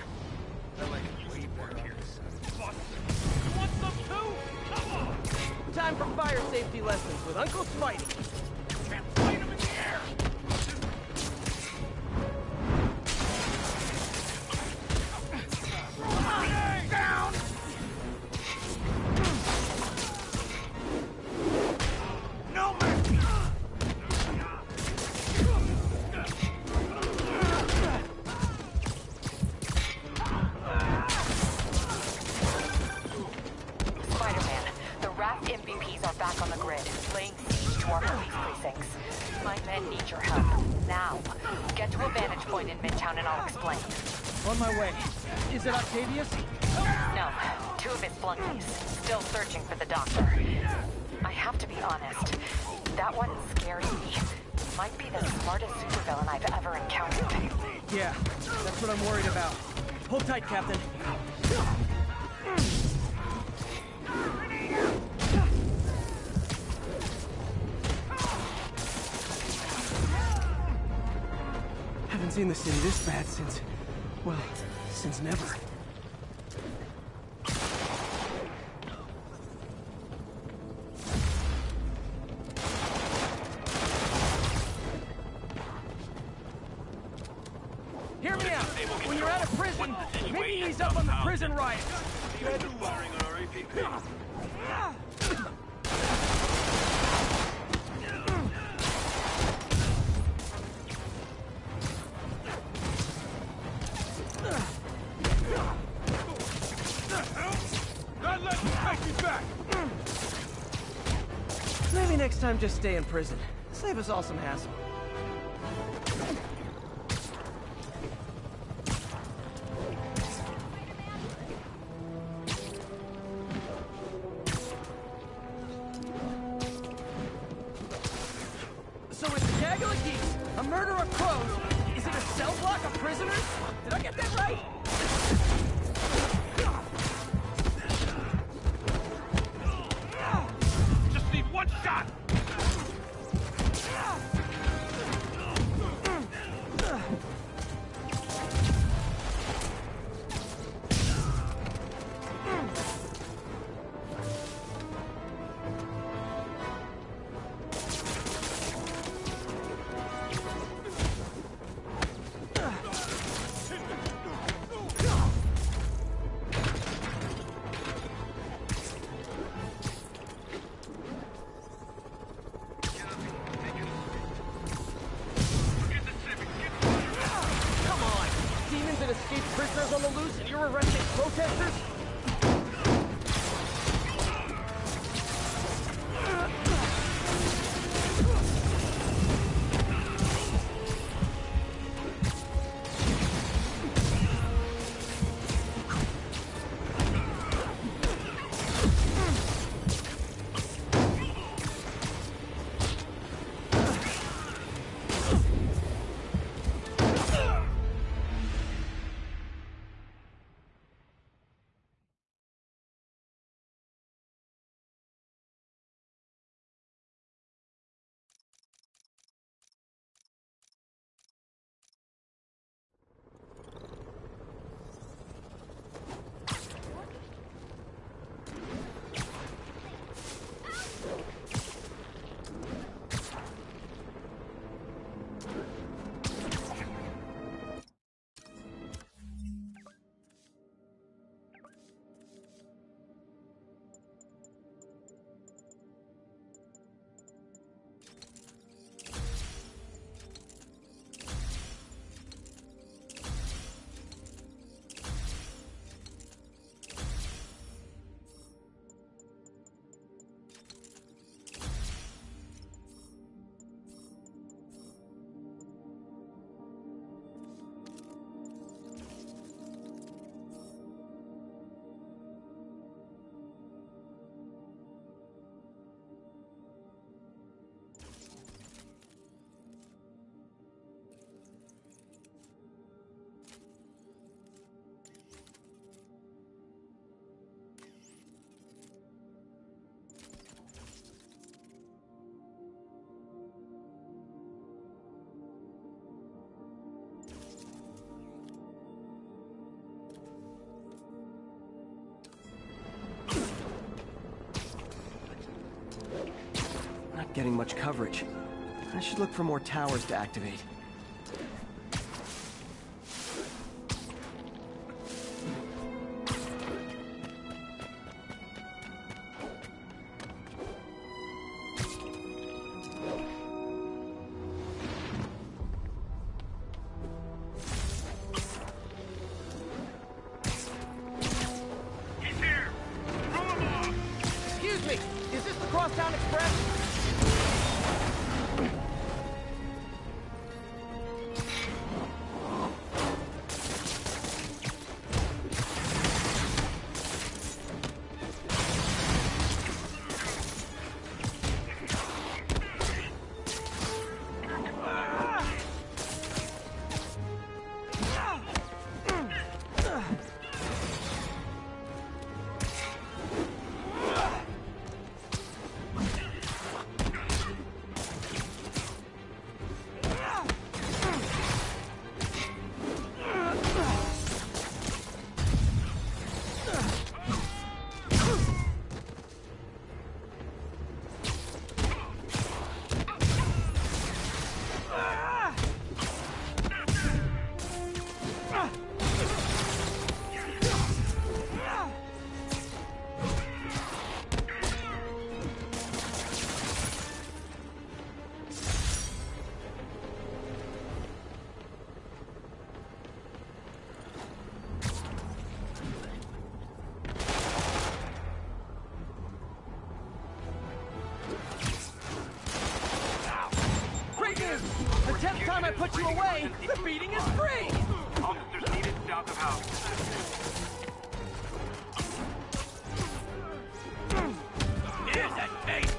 Time for fire safety lessons with Uncle Spidey. Can't fight him in the air! Down! No mercy! Spider-Man, the Raft MVPs are back on the grid, laying siege to our police precincts. My men need your help, now. Get to a vantage point in Midtown and I'll explain. On my way. Is it Octavius? No, two of his flunkies, still searching for the doctor. I have to be honest, that one scares me. Might be the smartest supervillain I've ever encountered. Yeah, that's what I'm worried about. Hold tight, Captain. haven't seen the city this bad since... well, since never. Hear me out. When you're out of prison, maybe ease up on the prison riot. Firing on our APP. Not let me take you back. Maybe next time just stay in prison. Save us all some hassle. So it's a gaggle of geese, a murder of crows. Is it a cell block of prisoners? Did I get that right? Just need one shot! Come on! Demons and escaped prisoners on the loose, and you're arresting protesters? Not getting much coverage. I should look for more towers to activate. Excuse me, is this the Crosstown Express? time I put you away, the beating is free! Officers needed south of house. Here's that face!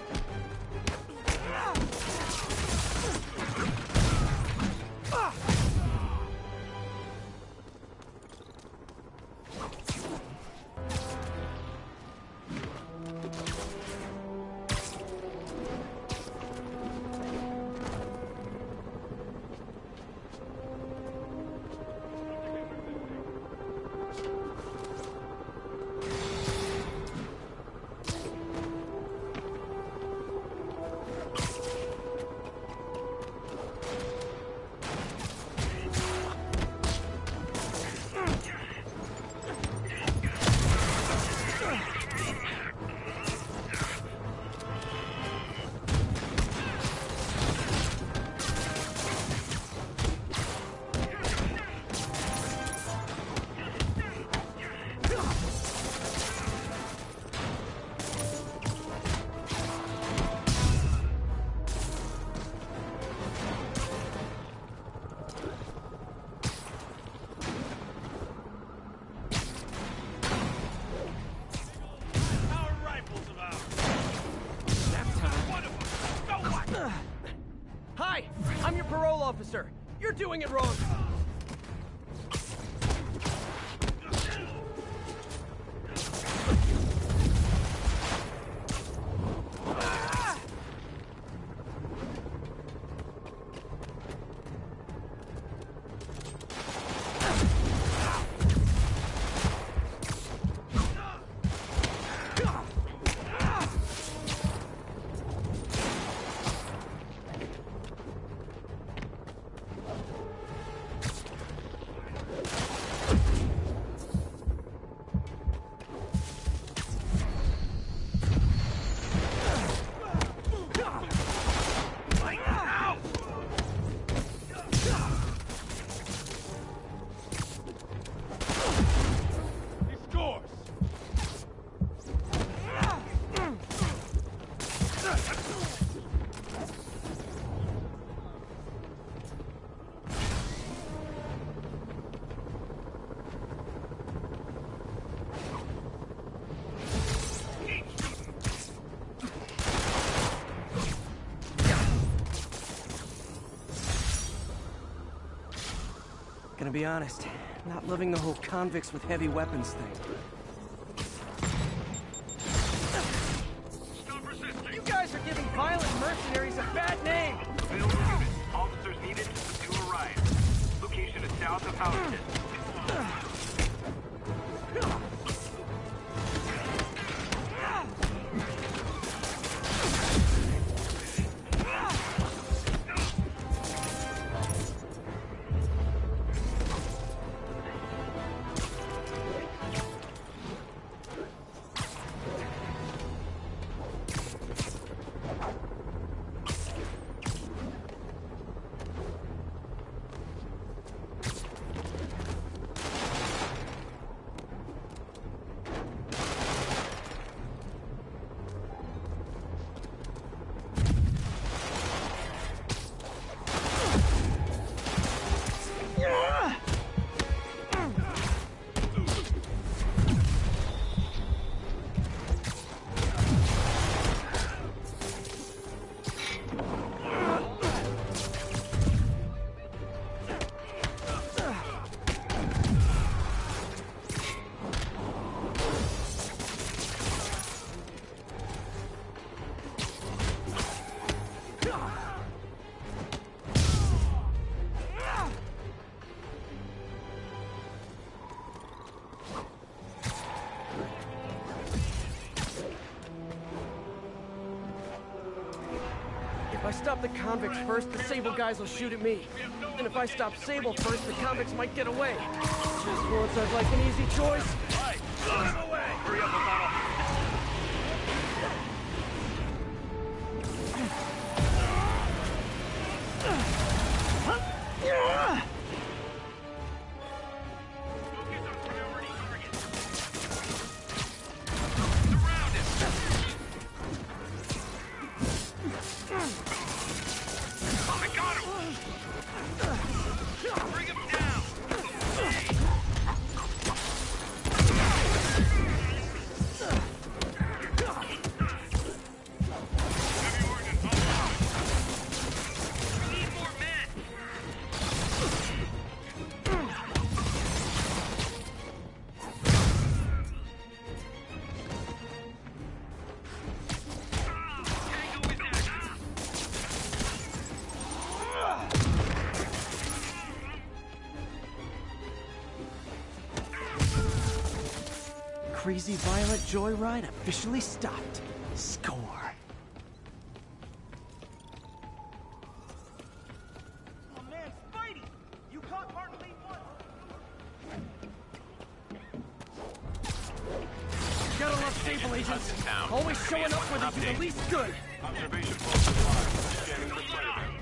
Hi, I'm your parole officer. You're doing it wrong. Gonna be honest, not loving the whole convicts with heavy weapons thing. Stop resisting! You guys are giving violent mercenaries a bad name! Available units. Officers needed to subdue a riot. Location is south of Houston. If I stop the convicts first, the Sable guys will shoot at me. And if I stop Sable first, the convicts might get away. Just once I'd like an easy choice. Right, get him away! Hurry up, O'Connell. crazy violent joyride officially stopped. Score. Oh man, Spidey! You caught Martin Lee once! Gotta love Sable agents. Always showing up when they do the least good. Observation post arrived. Scanning for Spider-Man.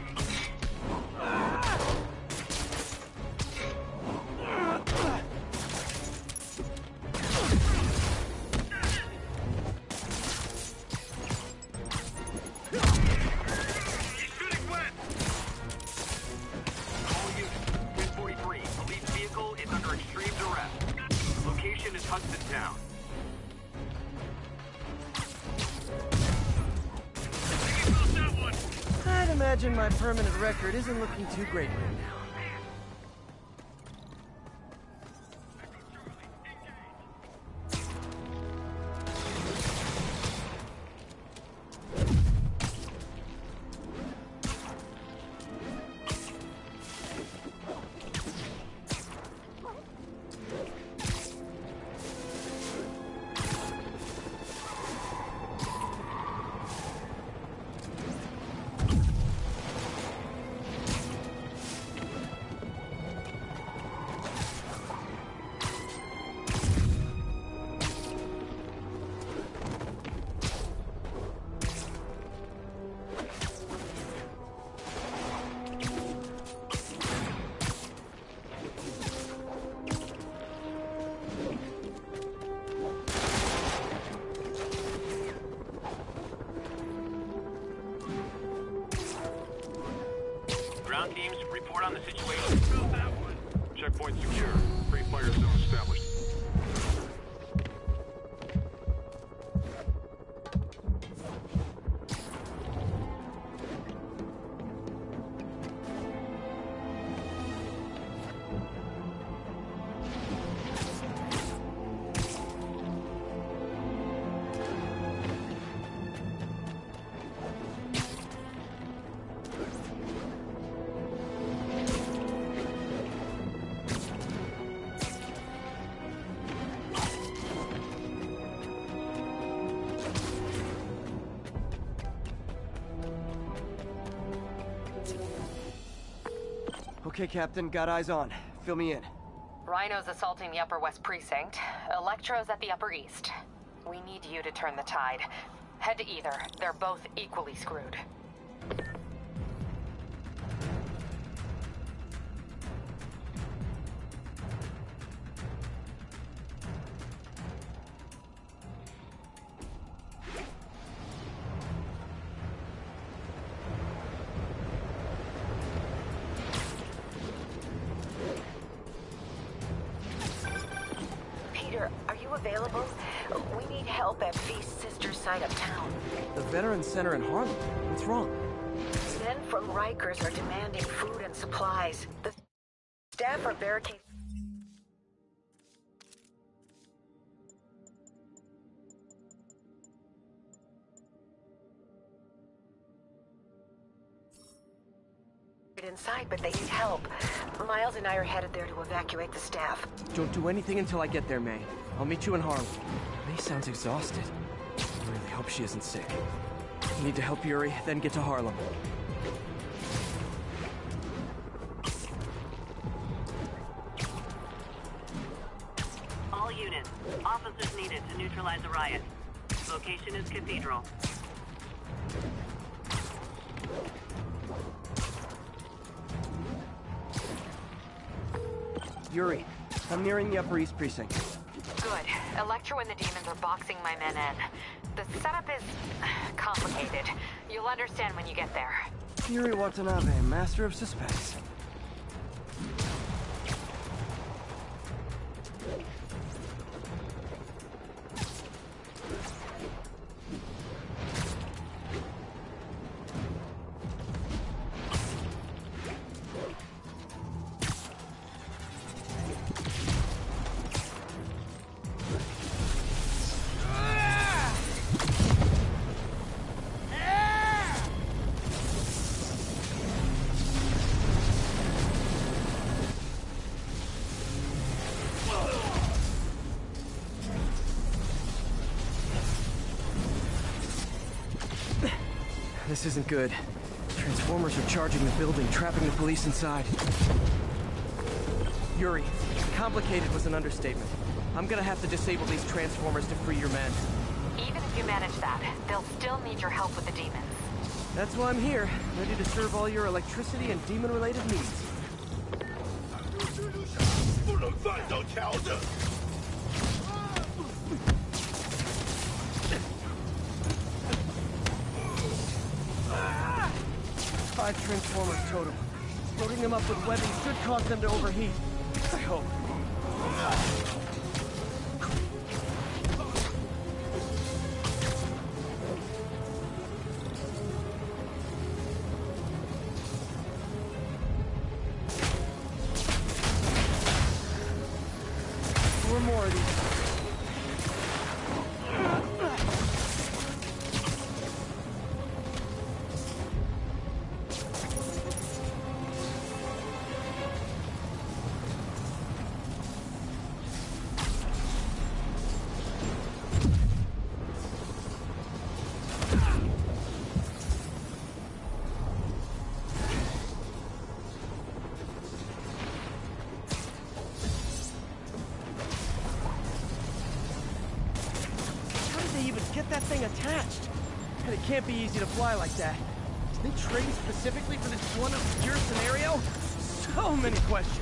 I'd imagine my permanent record isn't looking too great right now. Ground teams, report on the situation. Checkpoint secure. Free fire zone established. Okay, Captain, got eyes on. Fill me in. Rhino's assaulting the Upper West Precinct. Electro's at the Upper East. We need you to turn the tide. Head to either. They're both equally screwed. Peter, are you available? We need help at Feast's sister side of town. The Veterans Center in Harlem. What's wrong? Men from Rikers are demanding food and supplies. The staff are barricaded inside, but they need help. Miles and I are headed there to evacuate the staff. Don't do anything until I get there, May. I'll meet you in Harlem. May sounds exhausted. I really hope she isn't sick. I need to help Yuri, then get to Harlem. All units, officers needed to neutralize the riot. Location is Cathedral. Yuri, I'm nearing the Upper East Precinct. Good. Electro and the demons are boxing my men in. The setup is complicated. You'll understand when you get there. Yuri Watanabe, master of suspense. This isn't good. Transformers are charging the building, trapping the police inside. Yuri, complicated was an understatement. I'm gonna have to disable these transformers to free your men. Even if you manage that, they'll still need your help with the demons. That's why I'm here, ready to serve all your electricity and demon-related needs. Five transformers total. Loading them up with webbing should cause them to overheat. I hope. Four more of these. Get that thing attached. And it can't be easy to fly like that. Did they train specifically for this one obscure scenario? So many questions.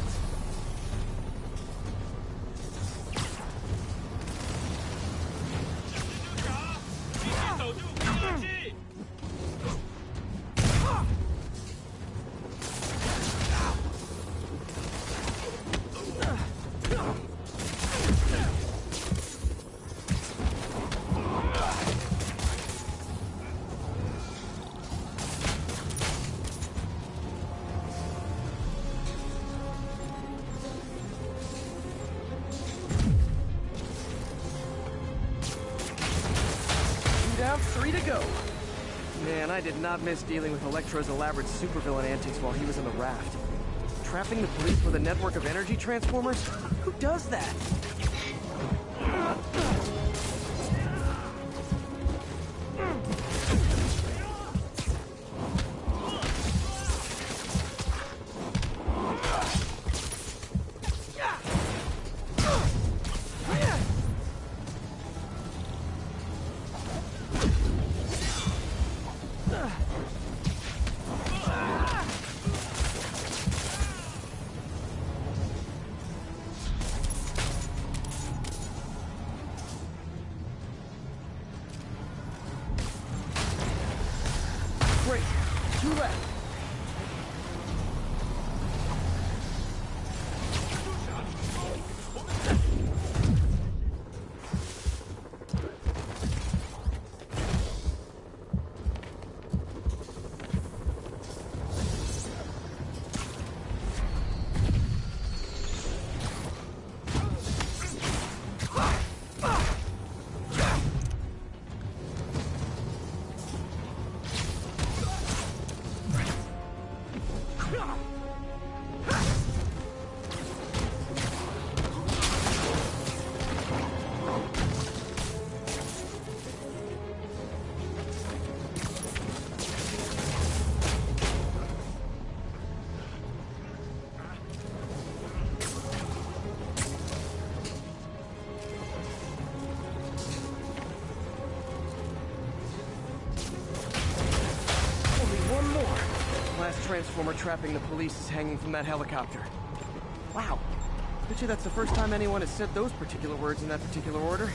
Down, 3 to go. Man, I did not miss dealing with Electro's elaborate supervillain antics while he was on the raft. Trapping the police with a network of energy transformers? Who does that? Great. 2 left. Last transformer trapping the police is hanging from that helicopter. Wow. Bet you that's the first time anyone has said those particular words in that particular order.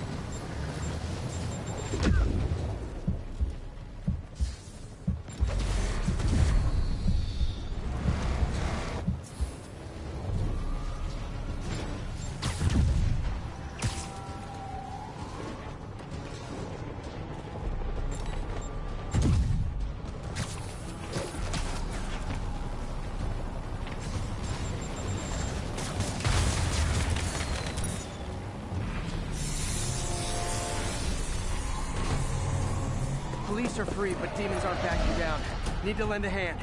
Police are free, but demons aren't backing down. Need to lend a hand.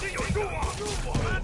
经有助我们。